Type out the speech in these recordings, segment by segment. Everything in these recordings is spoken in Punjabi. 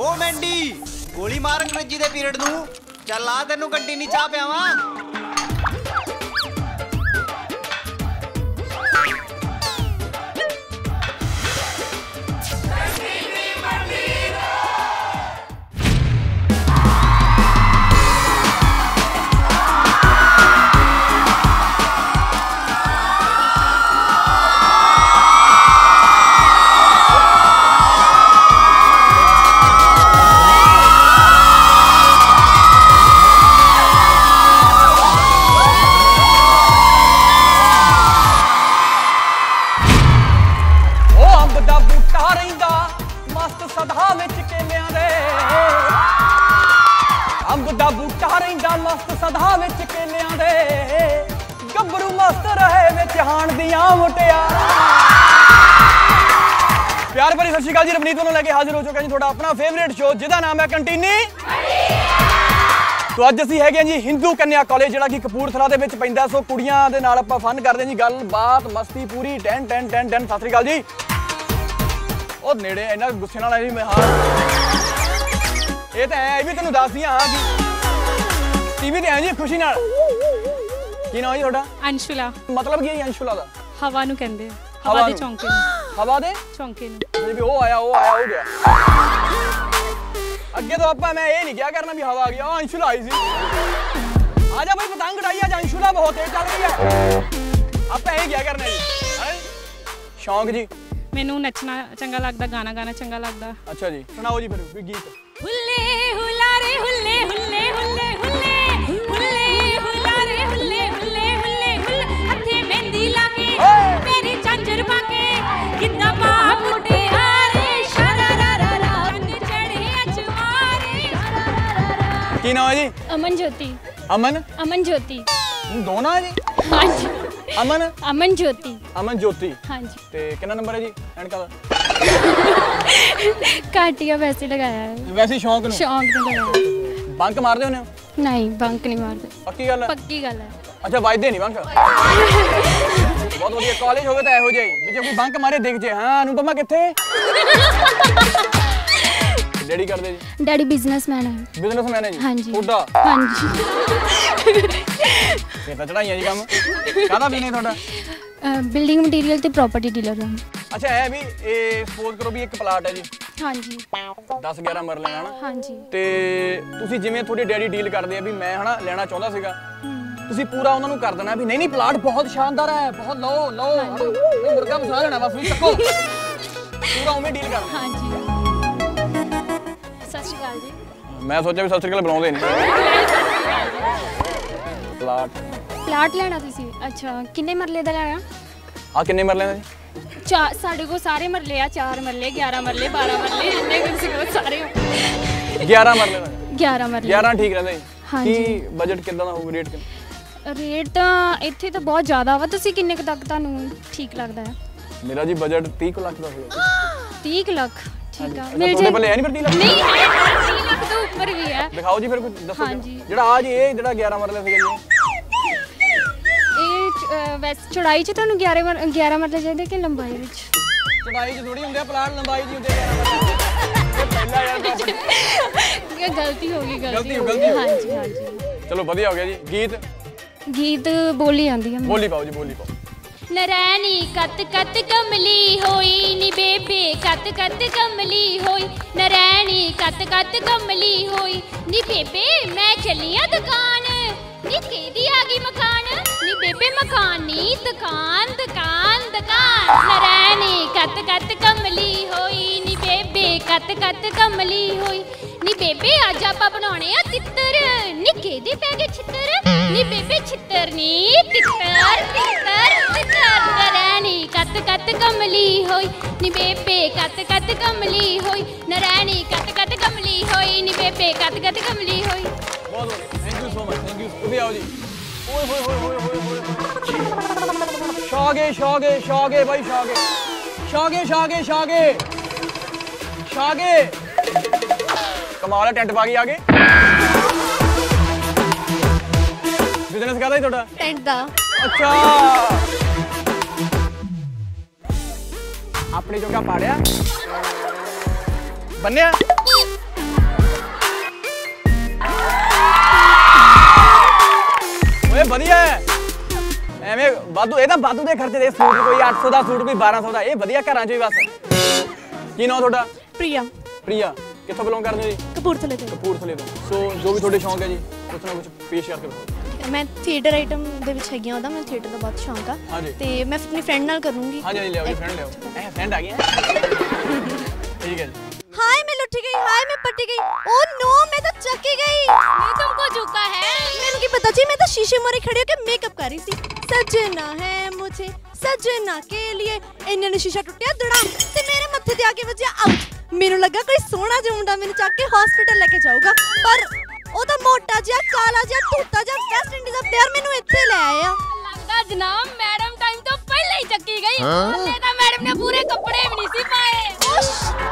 ओ मैंडी गोली मार अंग्रेजी दे पीरियड नू चल आ तेनू कंटीनी चाह पियावां। प्यार भरी सत श्री अकाल जी, रवनीत वालों लेके हाजिर हो चुका जी थोड़ा अपना फेवरेट शो जिहदा नाम है कंटीनी। तो अज असीं हैगे जी हिंदू कन्या कॉलेज जिहड़ा कि कपूरथला दे विच पैंदा। सो कुड़ियां दे नाल आपां फन करदे जी, गल बात मस्ती पूरी 10 10 10 10। सत श्री अकाल जी। ओ नेड़े इन्ना गुस्से नाल जी मैं हां ये तो है भी तैनूं दस दियां हां जी टीवी ते है जी खुशी नाल। की नाम जी तुहाडा? अंशुला। मतलब की है अंशुला दा? हवा नूं कहंदे, हवा दे चौंके नूं। हवा दे चौंके नूं भी ओ आया हो गया। अगे तो आपा मैं ये नहीं क्या करना भी हवा आ गया। अंशुला आई सी। आजा भाई पतंग उड़ाई, आज अंशुला बहुत तेज चल रही है। आपा यही क्या करना जी? शौक जी मैनू नचना चंगा लगदा, गाना गाना चंगा लगदा। अच्छा जी सुनाओ जी फिर गीत। हुल्ले हुलारे हुल्ले हुल्ले हुल्ले हुल्ले हुल्ले हुलारे हुल्ले हुल्ले हुल्ले हुल्ले हथे मेहंदी लाके मेरी झांझर पाके कितना बाप उठे हारे शरारारा रंग चढ़े अजवारे। की नाम है जी? अमन ज्योति। अमन? अमन ज्योति। दो ना है जी? हाँ जी। अमन? अमन ज्योति। अमन ज्योति। हाँ जी। ते कितना नंबर है जी एनका दा? काटिया वैसे लगाया है। वैसे शौक नु? शौक नु लगाया। बंक मारदे होने हो? नहीं बंक नहीं मारदे। पक्की गल है? पक्की गल है। अच्छा वजदे नहीं बंक? बहुत बढ़िया कॉलेज होवे तो एहो जाई भी जे कोई बंक मारे देख जे। हां अनुपमा किथे? डैडी कर दे जी? डैडी बिजनेसमैन है। बिजनेसमैन है जी? हाँ जी। ओदा? हाँ जी। ये तो चढ़ाइयां जी काम कादा बिजनेस ਤੁਹਾਡਾ? बिल्डिंग मटीरियल ते प्रॉपर्टी डीलर है। अच्छा है भी ये सपोज करो भी एक प्लाट है जी। हाँ जी। 10 11 मरले है ना? हाँ जी। ते ਤੁਸੀਂ ਜਿਵੇਂ ਤੁਹਾਡੇ ਡੈਡੀ ਡੀਲ ਕਰਦੇ ਆ ਵੀ ਮੈਂ ਹਨਾ ਲੈਣਾ ਚਾਹੁੰਦਾ ਸੀਗਾ ਤੁਸੀਂ ਪੂਰਾ ਉਹਨਾਂ ਨੂੰ ਕਰ ਦੇਣਾ ਵੀ ਨਹੀਂ ਨਹੀਂ ਪਲਾਟ ਬਹੁਤ ਸ਼ਾਨਦਾਰ ਹੈ ਬਹੁਤ ਲਓ ਲਓ ਮੁਰਗਾ ਮਸਾ ਲੈਣਾ ਬਸ ਵੀ ਚੱਕੋ ਪੂਰਾ ਉਵੇਂ ਡੀਲ ਕਰ। हाँ जी। ਸਤਿ ਸ਼੍ਰੀ ਅਕਾਲ ਜੀ। ਮੈਂ ਸੋਚਿਆ ਵੀ ਸਤਿ ਸ਼੍ਰੀ ਅਕਾਲ ਬੁਲਾਉਂਦੇ ਨਹੀਂ। ਪਲਾਟ ਲੈਣਾ ਤੁਸੀਂ? ਅੱਛਾ ਕਿੰਨੇ ਮਰਲੇ ਦਾ ਲੈਣਾ? ਆ ਕਿੰਨੇ ਮਰਲੇ ਦਾ ਜੀ? ਚਾਰ ਸਾਡੇ ਕੋਲ ਸਾਰੇ ਮਰਲੇ ਆ 4 ਮਰਲੇ 11 ਮਰਲੇ 12 ਮਰਲੇ ਇੰਨੇ ਕਿਸੇ ਕੋਲ ਸਾਰੇ 11 ਮਰਲੇ ਦਾ। 11 ਮਰਲੇ 11 ਠੀਕ ਰਹਿੰਦਾ ਜੀ। ਹਾਂ ਜੀ। ਕੀ ਬਜਟ ਕਿੰਨਾ ਦਾ ਹੋਊਗਾ? ਰੇਟ ਕਿੰਨਾ? ਰੇਟ ਤਾਂ ਇੱਥੇ ਤਾਂ ਬਹੁਤ ਜ਼ਿਆਦਾ ਵਾ। ਤੁਸੀਂ ਕਿੰਨੇ ਕੁ ਤੱਕ ਤੁਹਾਨੂੰ ਠੀਕ ਲੱਗਦਾ ਹੈ? ਮੇਰਾ ਜੀ ਬਜਟ 30 ਲੱਖ ਦਾ ਹੋਊਗਾ। 30 ਲੱਖ ਠੀਕ ਆ। ਮੇਰੇ ਕੋਲ ਪਹਿਲੇ ਹੈ ਨਹੀਂ ਪਰ 30 ਲੱਖ ਨਹੀਂ ਹੈ। 30 ਲੱਖ ਤੋਂ ਉੱਪਰ ਵੀ ਹੈ। ਦਿਖਾਓ ਜੀ ਫਿਰ ਕੁਝ ਦੱਸੋ। ਹਾਂ ਜੀ ਜਿਹੜਾ ਆ ਜੀ ਇਹ ਜਿਹੜਾ 11 ਮਰਲੇ ਸੀਗਾ ਜੀ वैसे चौड़ाई च तुहानू 11 मरले चाहिए कि लंबाई विच? चौड़ाई च थोड़ी हुंदे प्लाट लंबाई च हुंदे 11 मरले। गलती हो गई गलती। हां जी हां जी चलो बढ़िया हो गया जी। गीत बोली आंदी है। बोली पाओ जी बोली पाओ। नरैनी कत कत कमली होई नी बेबे कत कत कमली होई नरैनी कत कत कमली होई नी बेबे मैं चलिया दुकान नी केदी आ गई मकान नी बेबे मकान नी दुकान दुकान दुकान नरैनी कत कत कमली होई नी बेबे कत कत कमली होई नी बेबे अज आपां बनाउणे आ तित्तर नी केदे पै गए छित्तर नी बेबे छित्तर नी तित्तर तित्तर तित्तर नरैनी कत कत कमली होई नी बेबे कत कत कमली होई नरैनी कत कत कमली होई नी बेबे कत कत कमली होई। बहुत thank you so much. Thank you. उधर आओ जी। ओए होए होए होए होए शागे शागे शागे भाई शागे शागे शागे शागे शागे कमाल है टेंट पा के आगे बिजनेस करदा ही थोड़ा टेंट दा। अच्छा अपने जोगा पाड़िया बन्निया ਵਧੀਆ ਐਵੇਂ ਵਾਧੂ ਇਹ ਤਾਂ ਵਾਧੂ ਦੇ ਖਰਚੇ ਦੇ ਸੂਟ ਕੋਈ 800 ਦਾ ਸੂਟ ਕੋਈ 1200 ਦਾ ਇਹ ਵਧੀਆ ਘਰਾਂ 'ਚ ਹੀ ਬਸ ਕੀ ਨਾਮ ਤੁਹਾਡਾ ਪ੍ਰਿਆ ਪ੍ਰਿਆ ਕਿੱਥੋਂ ਬਿਲੋਂਗ ਕਰਦੇ ਹੋ ਜੀ ਕਪੂਰਥਲੇ ਤੋਂ ਕਪੂਰਥਲੇ ਤੋਂ ਸੋ ਜੋ ਵੀ ਤੁਹਾਡੇ ਸ਼ੌਂਕ ਹੈ ਜੀ ਕੁਛ ਨਾ ਕੁਛ ਪੇਸ਼ ਕਰਕੇ ਦਿਖਾਓ ਮੈਂ ਥੀਏਟਰ ਆਈਟਮ ਦੇ ਵਿੱਚ ਹੈਗੀ ਆ ਉਹਦਾ ਮੈਨੂੰ ਥੀਏਟਰ ਦਾ ਬਹੁਤ ਸ਼ੌਂਕ ਆ ਤੇ ਮੈਂ ਆਪਣੀ ਫਰੈਂਡ ਨਾਲ ਕਰੂੰਗੀ ਹਾਂਜੀ ਲਿਆਓ ਜੀ ਫਰੈਂਡ ਲਿਆਓ ਇਹ ਫਰੈਂਡ ਆ ਗਈ ਠੀਕ ਹੈ ਜੀ हाय मैं लुट गई हाय मैं पटी गई ओह नो मैं तो चकी गई मैं तुमको झुका है मैंने की पता जी मैं तो शीशे मोरे खड़ी होकर मेकअप कर रही थी सजना है मुझे सजना के लिए इन्ने शीशा टुटिया धड़ाम ते मेरे मत्थे ते आके वजया आउट मेनू लगा कोई सोहना जिहा मुंडा मैनू चक के हॉस्पिटल लेके जाऊगा पर ओदा मोटा जिहा काला जिहा धूता जिहा वेस्ट इंडीज दा प्लेयर मैनू इत्थे ले आया लगदा जनाब मैडम टाइम तो पहले ही चक्की गई हल्ले तां मैडम ने पूरे कपड़े भी नहीं सी पाए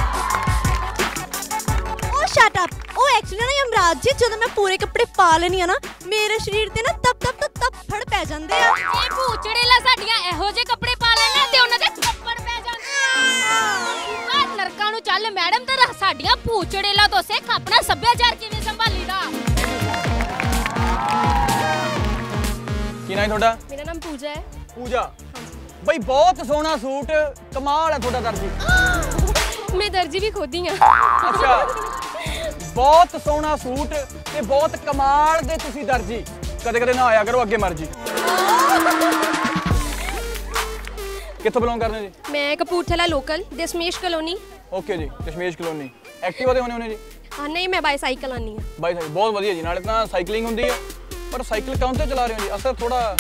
शट अप ओ एक्चुअली ना यमराज जी ਜਦੋਂ ਮੈਂ ਪੂਰੇ ਕੱਪੜੇ ਪਾ ਲੈਣੀ ਆ ਨਾ ਮੇਰੇ ਸਰੀਰ ਤੇ ਨਾ ਤਪ ਫੜ ਪੈ ਜਾਂਦੇ ਆ ਇਹ ਭੂਚੜੇਲਾ ਸਾਡੀਆਂ ਇਹੋ ਜਿਹੇ ਕੱਪੜੇ ਪਾ ਲੈਣਾ ਤੇ ਉਹਨਾਂ ਦੇ ਥੱਪੜ ਪੈ ਜਾਂਦੇ ਆ ਨਰਕਾਂ ਨੂੰ ਚੱਲ ਮੈਡਮ ਤੇ ਸਾਡੀਆਂ ਭੂਚੜੇਲਾ ਤੋਂ ਸਿੱਖ ਆਪਣਾ ਸੱਭਿਆਚਾਰ ਕਿਵੇਂ ਸੰਭਾਲੀਦਾ ਕੀ ਨਾਮ ਤੁਹਾਡਾ ਮੇਰਾ ਨਾਮ ਪੂਜਾ ਹੈ ਪੂਜਾ ਬਈ ਬਹੁਤ ਸੋਹਣਾ ਸੂਟ ਕਮਾਲ ਹੈ ਤੁਹਾਡਾ ਦਰਜੀ ਮੈਂ ਦਰਜੀ ਵੀ ਖੁਦ ਹੀ ਆ ਅੱਛਾ ਬਹੁਤ ਸੋਹਣਾ ਸੂਟ ਤੇ ਬਹੁਤ ਕਮਾਲ ਦੇ ਤੁਸੀਂ ਦਰਜੀ ਕਦੇ ਕਦੇ ਨਾ ਆਇਆ ਕਰੋ ਅੱਗੇ ਮਰਜੀ ਕਿੱਥੋਂ ਬਿਲੋਂਗ ਕਰਦੇ ਜੀ ਮੈਂ Kapurthala local Dashmesh colony okay ਜੀ ਦਸ਼ਮੇਸ਼ ਕਲੋਨੀ ਐਕਟਿਵਾ ਤੇ ਹੋਣੇ ਜੀ ਹਾਂ ਨਹੀਂ ਮੈਂ ਬਾਈਸਾਈਕਲ ਆਨੀ ਆ ਬਾਈਸਾਈਕਲ ਬਹੁਤ ਵਧੀਆ ਜੀ ਨਾਲੇ ਤਾਂ ਸਾਈਕਲਿੰਗ ਹੁੰਦੀ ਆ ਪਰ ਸਾਈਕਲ ਕੌਣ ਤੇ ਚਲਾ ਰਹੇ ਹੋ ਜੀ ਅਸਲ ਥੋੜਾ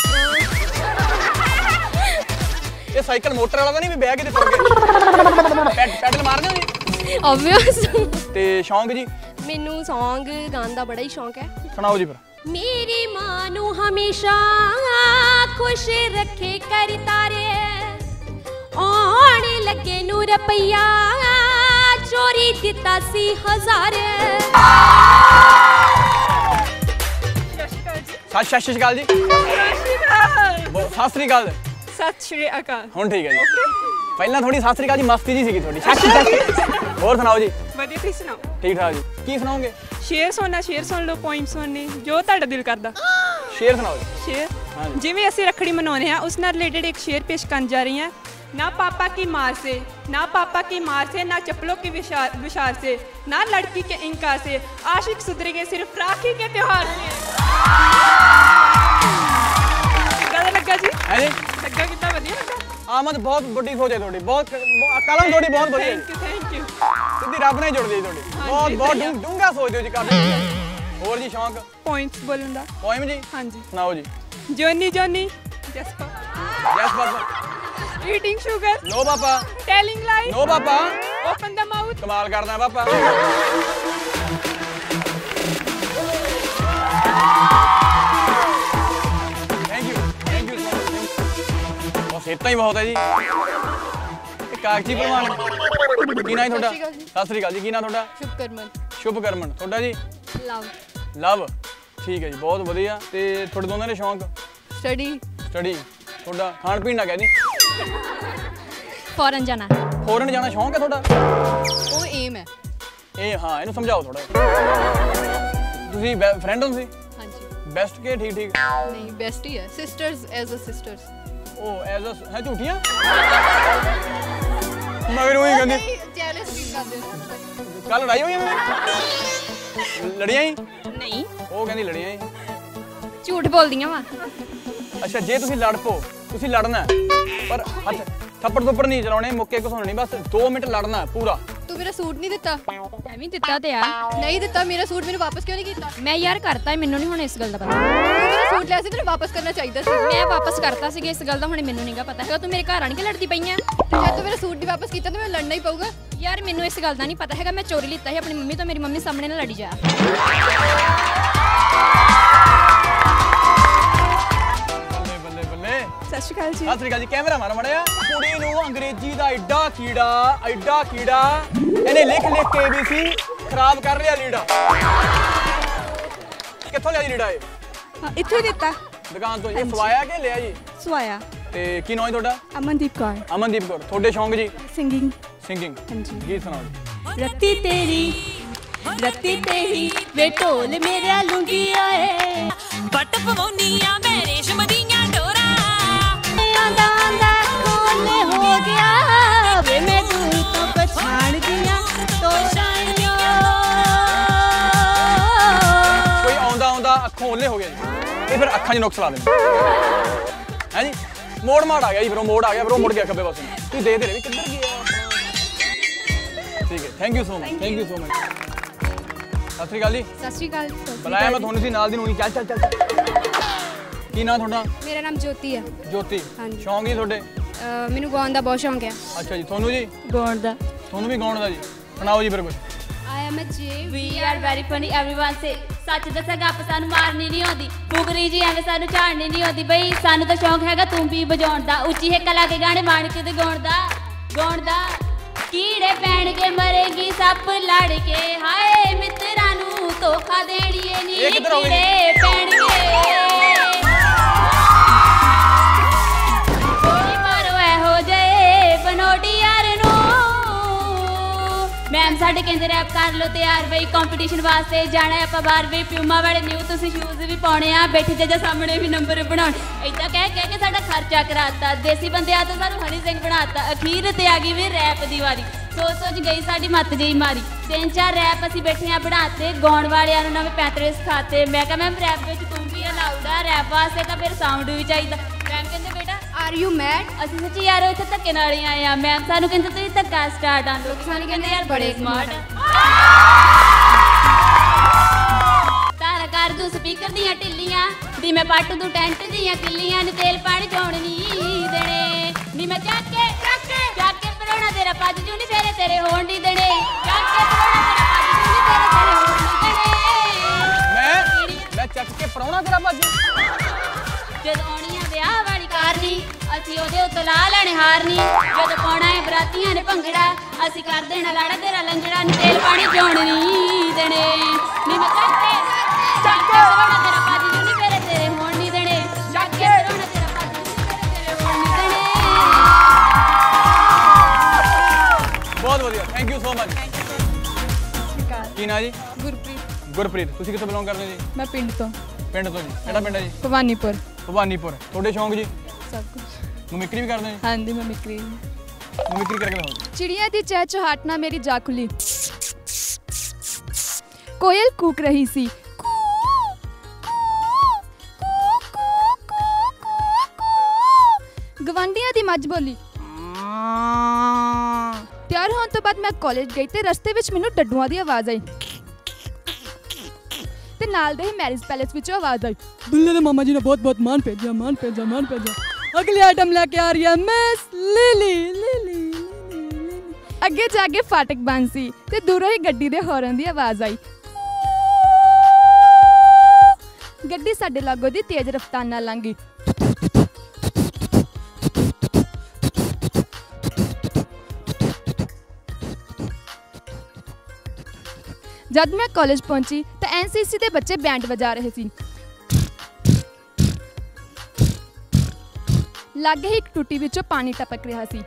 ਇਹ ਸਾਈਕਲ ਮੋਟਰ ਵਾਲਾ ਤਾਂ ਨਹੀਂ ਵੀ ਬਹਿ ਕੇ ਤੇ ਤੁਰ ਕੇ ਪੈਡਲ ਮਾਰਦੇ ਹੋ ਜੀ ਆਬਵੀਅਸ ਤੇ ਸ਼ੌਂਕ ਜੀ ਮੈਨੂੰ Song ਗਾਉਣ ਦਾ ਬੜਾ ਹੀ ਸ਼ੌਂਕ ਹੈ ਸੁਣਾਓ ਜੀ ਫਿਰ ਮੇਰੀ ਮਾਂ ਨੂੰ ਹਮੇਸ਼ਾ ਖੁਸ਼ ਰੱਖੇ ਕਰ ਤਾਰੇ ਆਉਣ ਲੱਗੇ ਨੂੰ ਰੁਪਈਆ ਚੋਰੀ ਦਿੱਤਾ ਸੀ 1000 ਸਤਿ ਸ਼੍ਰੀ ਅਕਾਲ ਜੀ ਸਤਿ ਸ਼੍ਰੀ ਅਕਾਲ ਸਤਿ ਸ਼੍ਰੀ ਅਕਾਲ ਹੁਣ ਠੀਕ ਹੈ ਜੀ ਪਹਿਲਾਂ ਥੋੜੀ ਸਤਿ ਸ਼੍ਰੀ ਅਕਾਲ ਜੀ ਮਸਤੀ ਜੀ ਸੀਗੀ ਤੁਹਾਡੀ ਹੋਰ ਸੁਣਾਓ ਜੀ ਵਧੀਆ ਤੁਸੀਂ ਸੁਣਾਓ ਠੀਕ ਠਾਕ ਜੀ ਕੀ ਸੁਣਾਓਗੇ ਸ਼ੇਰ ਸੁਣ ਲਓ ਪੋਇਮ ਸੁਣਨੇ ਜੋ ਤੁਹਾਡਾ ਦਿਲ ਕਰਦਾ ਸ਼ੇਰ ਸੁਣਾਓ ਜੀ ਸ਼ੇਰ ਜਿਵੇਂ ਅਸੀਂ ਰੱਖੜੀ ਮਨਾਉਂਦੇ ਹਾਂ ਉਸ ਨਾਲ ਰਿਲੇਟਡ ਇੱਕ ਸ਼ੇਰ ਪੇਸ਼ ਕਰਨ ਜਾ ਰਹੀ ਹਾਂ ना पापा की मार से ना चप्पलों के विशार से ना लड़की के इंकार से आशिक सुधरेंगे सिर्फ राखी के त्योहार से लगा जी लगा कितना बढ़िया लगा आमद बहुत बड़ी सोच है थोड़ी बहुत कलम थोड़ी बहुत बढ़िया थैंक यू सीधी रब ने जोड़ दी थोड़ी बहुत डूंगा सोचते हो जी काफी और जी शौक पॉइंट्स बोलन दा पोएम जी हां जी सुनाओ जी Johnny yes papa Eating sugar. No पापा. Telling lies. No पापा. Open the mouth. कमाल करना है पापा. Thank you. बस इतना ही बहुत है जी. कागजी प्रमाण. की नाम थोड़ा? सत श्री अकाल जी. की नाम थोड़ा? शुभकरमन. थोड़ा जी? लव. ठीक है जी. बहुत बढ़िया. ते थोड़े दोनों ने शौक? स्टडी. थोड़ा खान पीन ना कहनी. फॉरेन जाना शौक है थोड़ा वो एम है ए हाँ इन्हें समझाओ थोड़ा तुसी फ्रेंड हो तुसी हां जी बेस्ट के ठीक नहीं बेस्ट ही है सिस्टर्स एज अ सिस्टर्स ओ एज अ है झूठियां मगर वही गंदी जेलस फील करदे कल लड़ाई हुई है लड़ियां ही नहीं वो कहंदी लड़ियां ही झूठ बोलदियां वा अच्छा जे तुसी लड़ पो तुसी लड़ना पर हथ थप्पड़ थप्पड़ नहीं चलाने मुक्के घसोने नहीं बस 2 मिनट लड़ना है पूरा तू मेरा सूट नहीं दिता मैं भी दिता ते यार नहीं दिता मेरा सूट मैंने वापस क्यों नहीं कीता मैं यार करता है मैनू नहीं हुण इस गल दा पता तू मेरा सूट लिया सी तेरे वापस करना चाहिदा सी मैं वापस करता सी इस गल दा हुण मैनू नहींगा पता हैगा तू मेरे घर आण के लड़दी पईयां ते जे तू मेरा सूट नहीं वापस कीता तो मैं लड़ना ही पऊगा यार मैनू इस गल दा नहीं पता हैगा मैं चोरी लीता है अपनी मम्मी तो मेरी मम्मी सामने ना लड़ी जा सत श्री अकाल जी सत श्री अकाल जी कैमरा मारो मड़िया कुड़ी नू अंग्रेजी दा एड्डा कीड़ा इन्हें लिख के ABC खराब कर लिया लीड़ा कित्थों लिया लीड़ा ये इत्थों ही दिता दुकान तो ये सवाया के लिया जी सवाया ते की नाम है ਤੁਹਾਡਾ अमनदीप कौर ਤੁਹਾਡੇ ਸ਼ੌਂਕ ਜੀ सिंगिंग सिंगिंग हां जी गीत सुनाओ रत्ती तेरी रत्ती ते ही वे ढोल मेरे लुंगी आए बट पवौनिया मैं रेशम दियां डोरा आंदा आंदा कोले हो गया वे मैं दूर तो पछाण दियां तोराइयां कोई आंदा आंदा अखों ओले हो गया जी ये फिर अखां 'ਚ नुक्स ला देना है जी मोड़ माड़ आ गया जी फिर मोड़ आ गया फिर मुड़ गया खब्बे पासे तू दे दे भी किधर गया ठीक है थैंक यू सो मच सत श्री अकाल जी सत श्री अकाल बुलाया मैं ਤੁਹਾਨੂੰ ਸੀ ਨਾਲ ਦੀ ਨੂੰ ਚੱਲ ਚੱਲ ਚੱਲ ਕੀ ਨਾਮ ਤੁਹਾਡਾ ਮੇਰਾ ਨਾਮ ਜੋਤੀ ਹੈ ਜੋਤੀ ਸ਼ੌਂਕ ਹੀ ਤੁਹਾਡੇ ਮੈਨੂੰ ਗਾਉਣ ਦਾ ਬਹੁਤ ਸ਼ੌਂਕ ਹੈ ਅੱਛਾ ਜੀ ਤੁਹਾਨੂੰ ਜੀ ਗਾਉਣ ਦਾ ਤੁਹਾਨੂੰ ਵੀ ਗਾਉਣ ਦਾ ਜੀ ਸੁਣਾਓ ਜੀ ਫਿਰ ਕੁਝ I am a J We are very funny everyone say ਸੱਚ ਦੱਸਾਂ ਗੱਪ ਸਾਨੂੰ ਮਾਰਨੀ ਨਹੀਂ ਆਉਂਦੀ ਫੁਗਰੀ ਜੀ ਐਵੇਂ ਸਾਨੂੰ ਝਾੜਨੀ ਨਹੀਂ ਆਉਂਦੀ ਬਈ ਸਾਨੂੰ ਤਾਂ ਸ਼ੌਂਕ ਹੈਗਾ ਤੂੰਬੀ ਵਜਾਉਣ ਦਾ ਉੱਚੀ ਹਿੱਕ ਲਾ ਕੇ ਗਾਣੇ ਮਾਣ ਕੇ ਤੇ ਗਾਉਣ ਦਾ ਕੀੜੇ ਪੈਣ ਕੇ ਮਰੇਗੀ ਸੱਪ ਲੜ ਕੇ ਹਾਏ ਮਿੱਤਰਾਂ ਨੂੰ ਧੋਖਾ ਦੇਣੀਏ ਨੀ ਕੀੜੇ ਪੈਣਗੇ ਕੋਈ ਮਾਰੋ ਇਹੋ ਜਿਹੇ ਬਨੋਟੀ ਯਾਰ ਨੂੰ मैम साढ़े कहते रैप कर लो तैयार बई कंपीटिशन वास्ते जाना है आप बाहर भी प्यूमा वाले न्यू तुम शूज भी पाने आ बैठे जजा सामने भी नंबर बना इदा कह के साडा खर्चा कराता देसी बंदे तो सानू हनी सिंह बनाता अखीर ते आ गई भी रैप दी वारी सोच गई साडी मत गई मारी 3-4 रैप असीं बैठे आ बनाते गाउण वालियां नूं नवें पैंतरे सिखाते मैं कहा मैम रैप विच तुम भी अलाउड आ रैप वास्ते तां फिर साउंड भी चाहिदा मैम कहंदे बेटा आर यू मैड ਅਸੀਂ ਸੱਚੀ ਯਾਰ ਇੱਥੇ ਧੱਕੇ ਨਾਲ ਹੀ ਆਏ ਆ ਮੈਮ ਸਾਨੂੰ ਕਹਿੰਦੇ ਤੁਸੀਂ ਧੱਕਾ ਸਟਾਰਟ ਆ ਲੋਕ ਸਾਨੂੰ ਕਹਿੰਦੇ ਯਾਰ ਬੜੇ ਸਮਾਰਟ ਤਾਰਾ ਕਰ ਦੂ ਸਪੀਕਰ ਦੀਆਂ ਢਿੱਲੀਆਂ ਦੀ ਮੈਂ ਪੱਟ ਦੂ ਟੈਂਟ ਦੀਆਂ ਕਿੱਲੀਆਂ ਨੇ ਤੇਲ ਪਾਣੀ ਚੋਣ ਨਹੀਂ ਦੇਣੇ ਨੀ ਮੈਂ ਚੱਕ ਕੇ ਪਰੋਣਾ ਤੇਰਾ ਪੱਜ ਜੂ ਨਹੀਂ ਫੇਰੇ ਤੇਰੇ ਹੋਣ ਨਹੀਂ ਦੇਣੇ ਚੱਕ ਕੇ ਪਰੋਣਾ ਤੇਰਾ ਪੱਜ ਜੂ ਨਹੀਂ ਫੇਰੇ ਤੇਰੇ ਹੋਣ ਨਹੀਂ ਦੇਣੇ ਮੈਂ ਚੱਕ ਕੇ ਪਰੋਣਾ ਤੇਰਾ ਪੱਜ ਜਦੋਂ ਆਉਣੀ ਆ ਵਿਆਹ ਵਾਲੀ ਕਾਰਨੀ ਅਸੀਂ ਉਹਦੇ ਉੱਤੇ ਲਾ ਲੈਣੇ ਹਾਰਨੀ ਜਦੋਂ ਪਾਉਣਾ ਹੈ ਬਰਾਤੀਆਂ ਨੇ ਭੰਗੜਾ ਅਸੀਂ ਕਰ ਦੇਣਾ ਲਾੜਾ ਤੇਰਾ ਲੰਗੜਾ ਨੀ ਤੇਲ ਪਾਣੀ ਚੋਣ ਨਹੀਂ ਦੇਣੇ ਨੀ ਮੈਂ ਚੱਕ ਕੇ ਪਰੋਣਾ ਤੇਰਾ ਪੱਜ ਜੂ ਨੀ ਫੇਰੇ ਤੇਰੇ ਹੋਣ ਨਹੀਂ ਦੇਣੇ ਚੱਕ ਕੇ ਪਰੋਣਾ ਤੇਰਾ ਪੱਜ ਜੂ ਨੀ ਫੇਰੇ ਤੇਰੇ ਹੋਣ ਨਹੀਂ ਦੇਣੇ ਬਹੁਤ ਵਧੀਆ ਥੈਂਕ ਯੂ ਸੋ ਮਚ ਕੀ ਨਾਂ ਜੀ ਗੁਰਪ੍ਰੀਤ ਤੁਸੀਂ ਕਿੱਥੋਂ ਬਿਲੋਂਗ ਕਰਦੇ ਹੋ ਜੀ ਮੈਂ ਪਿੰਡ ਤੋਂ ਜੀ ਕਿਹੜਾ ਪਿੰਡ ਹੈ ਜੀ ਭਵਾਨੀਪੁਰ ਤੁਹਾਡੇ ਸ਼ੌਂਕ ਜੀ ਸਭ ਕੁਝ ਮਿਮਿਕਰੀ ਵੀ ਕਰਦੇ ਹੋ ਹਾਂਜੀ ਮੈਂ ਮਿਕਰੀ ਕਰਕੇ ਦਿਖਾਓ चिड़िया दी चहचहाट मेरी जा खुली कोयल कूक रही सी गवांढियां दी मझ बोली तैयार होने तो बाद मैं कॉलेज गई ते रस्ते विच मैनूं डड्डूआं दी आवाज़ आई ते नाल दे ही मैरिज पैलेस विचों आवाज़ आई दुल्ले दे मामा जी ने बहुत मान भेजा अगली आइटम लेके आ रही है मिस लिली अगे जाके फाटक बंद सी ते दूरों ही गड्डी दे हॉर्न दी आवाज़ आई गड्डी साडे लागों दी तेज रफ्तार नाल लंघी जब मैं कॉलेज पहुंची तो एनसीसी के बच्चे बैंड बजा रहे सी लागे ही एक टूटी विचों पानी टपक रहा सी